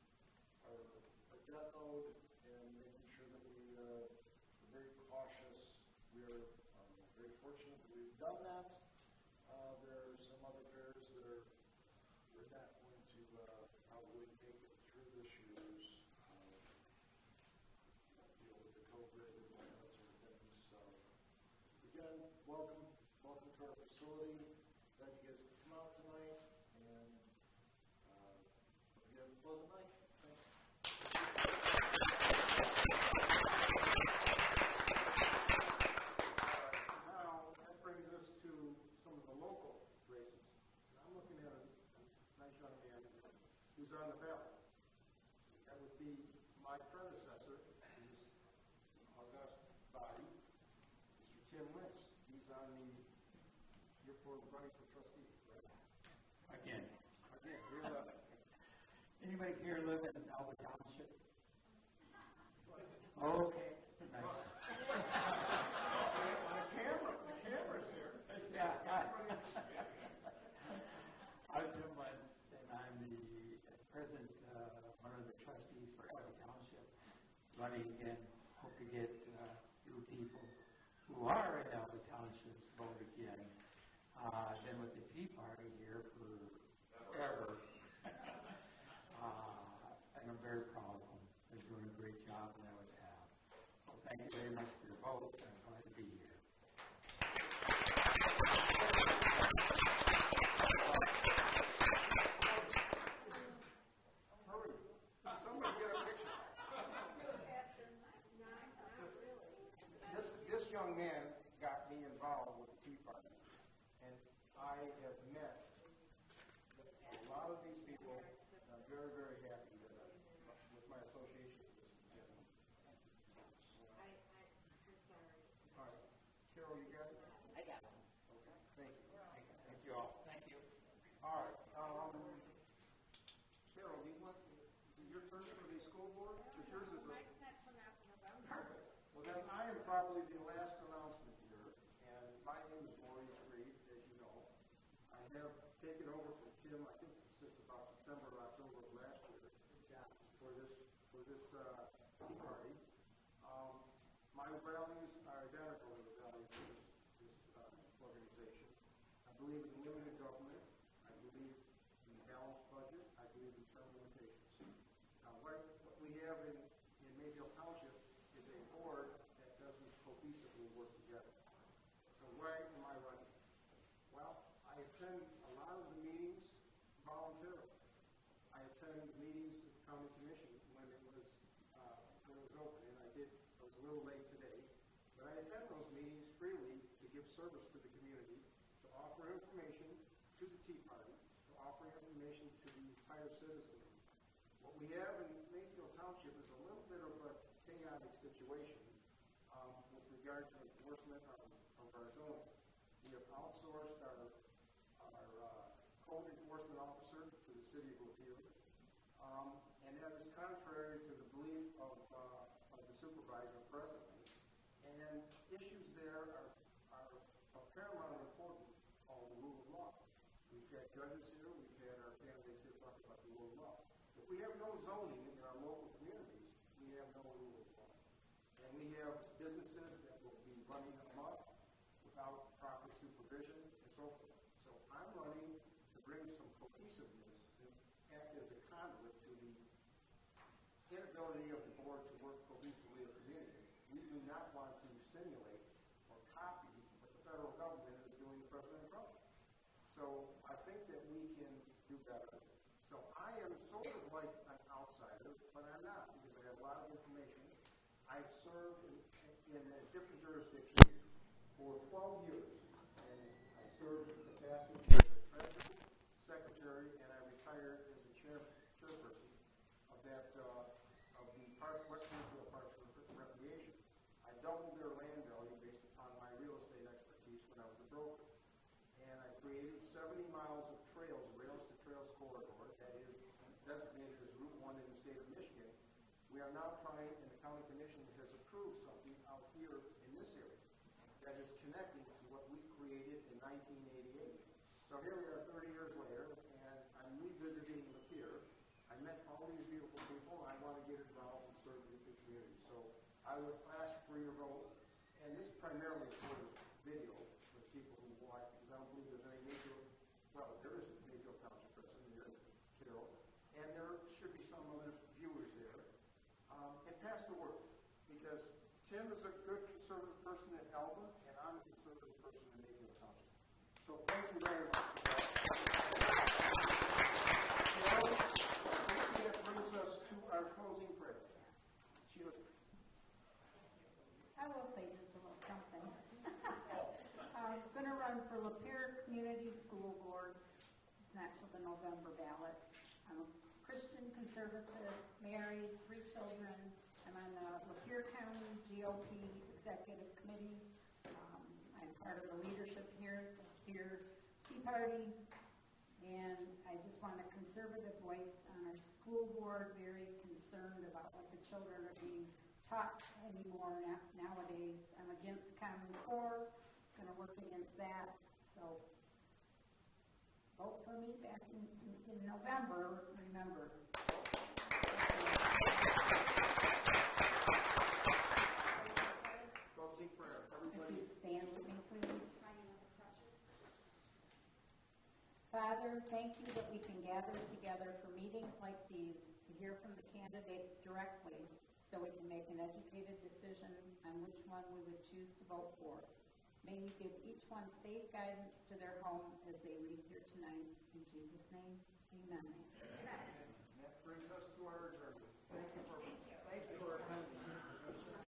debt load and making sure that we're very cautious. We're very fortunate that we've done that. There are some other fairs that we're not going to probably make it through this year's deal with the COVID and all that sort of thing. So again, welcome to our facility. Glad you guys could come out tonight, and hope you have a pleasant night. Thanks. Now, that brings us to some of the local races. I'm looking at a nice young man who's on the ballot. That would be my predecessor in this august body, Mr. Tim Lynch. He's on you're for running for trustee, right? Again, you're the... Anybody here live in Alva Township? Okay, nice. The camera's here. Yeah. I'm Tim Lentz, and I'm the present one of the trustees for Alva Township. Running again, hope to get new people who are in Alva Township to vote again. Been with the Tea Party here for forever. And I'm very proud of them. They're doing a great job, and I always have. So thank you very much for your vote. I'm glad to be here. Hurry. Somebody get a picture. This young man got me involved with the Tea Party, and I have met a lot of these people, and I'm very, very happy with my association with this gentleman. I'm sorry. All right. Carol, you got it? I got it. Okay. Thank you. Thank you all. Thank you. All right. Carol, is it your turn for the school board? Because yours is perfect. Well, then I am probably the last announcement here, and my name is Maurice Reed, as you know. I have taken over from Tim, I think since about September or October of last year, for this Tea Party. My values are identical to the values of this organization. I believe in limited government. I believe in balanced budget. I believe in term limitations. Now, what we have in Mayfield Township is a board that doesn't cohesively work together. So why am I running? Well, I attend a lot of the meetings voluntarily. I attend meetings of the county commission when it was open, and I was a little late today, but I attend those meetings freely to give service to the community, to offer information to the Tea Party, to offer information to the entire citizenry. What we have in Mayfield Township is a little bit of a chaotic situation with regard to enforcement of our zoning. We have outsourced our code enforcement officer to the city of Lapeer, and that is contrary to the belief of the supervisor presently. And issues there are of paramount importance on the rule of law. We've had judges here, we've had our candidates here talk about the rule of law. If we have no zoning in our local communities, we have no rule of law. And we have businesses that will be running amok without proper supervision and so forth. So I'm running to bring some cohesiveness and act as a conduit to the inability of the board to work cohesively as a community. We do not want to simulate or copy what the federal government is doing to President Trump. So I do better. So I am sort of like an outsider, but I'm not because I have a lot of information. I've served in different jurisdictions for 12 years, and I served in the capacity as the treasurer, secretary, and I retired as the chairperson of that of the West Peninsula Parks and Recreation. I doubled their land value based upon my real estate expertise when I was a broker, and I created 70 miles of trails, rails to trails corridor that is designated as Route 1 in the state of Michigan. We are now trying, and the county commission has approved something out here in this area that is connecting to what we created in 1988. So here we are 30 years later, and I'm revisiting Lapeer. I met all these beautiful people, and I want to get involved and serve the community. So I would ask for your vote, and this is primarily for video, for people who watch, because I don't believe there's any Mayfield, well, there is a Mayfield Township president here, Carol, and there should be some other viewers there. And pass the word, because Tim is a good conservative person in Elba, and I'm a conservative person in Mayfield Township. So thank you very much for that. That brings us to our closing prayer. Sheila. I will say just a little something. I'm going to run for Lapeer Community School Board next with the November ballot. I'm a Christian conservative, married, 3 children. I'm on the Lapeer County GOP Executive Committee. I'm part of the leadership here at the Lapeer Tea Party. And I just want a conservative voice on our school board, very concerned about what the children are being taught anymore nowadays. I'm against Common Core, going to work against that. So vote for me back in November, remember. Closing prayer. Everybody. If you stand with me, please. Father, thank you that we can gather together for meetings like these to hear from the candidates directly so we can make an educated decision on which one we would choose to vote for. May you give each one safe guidance to their home as they leave here tonight. In Jesus' name, amen.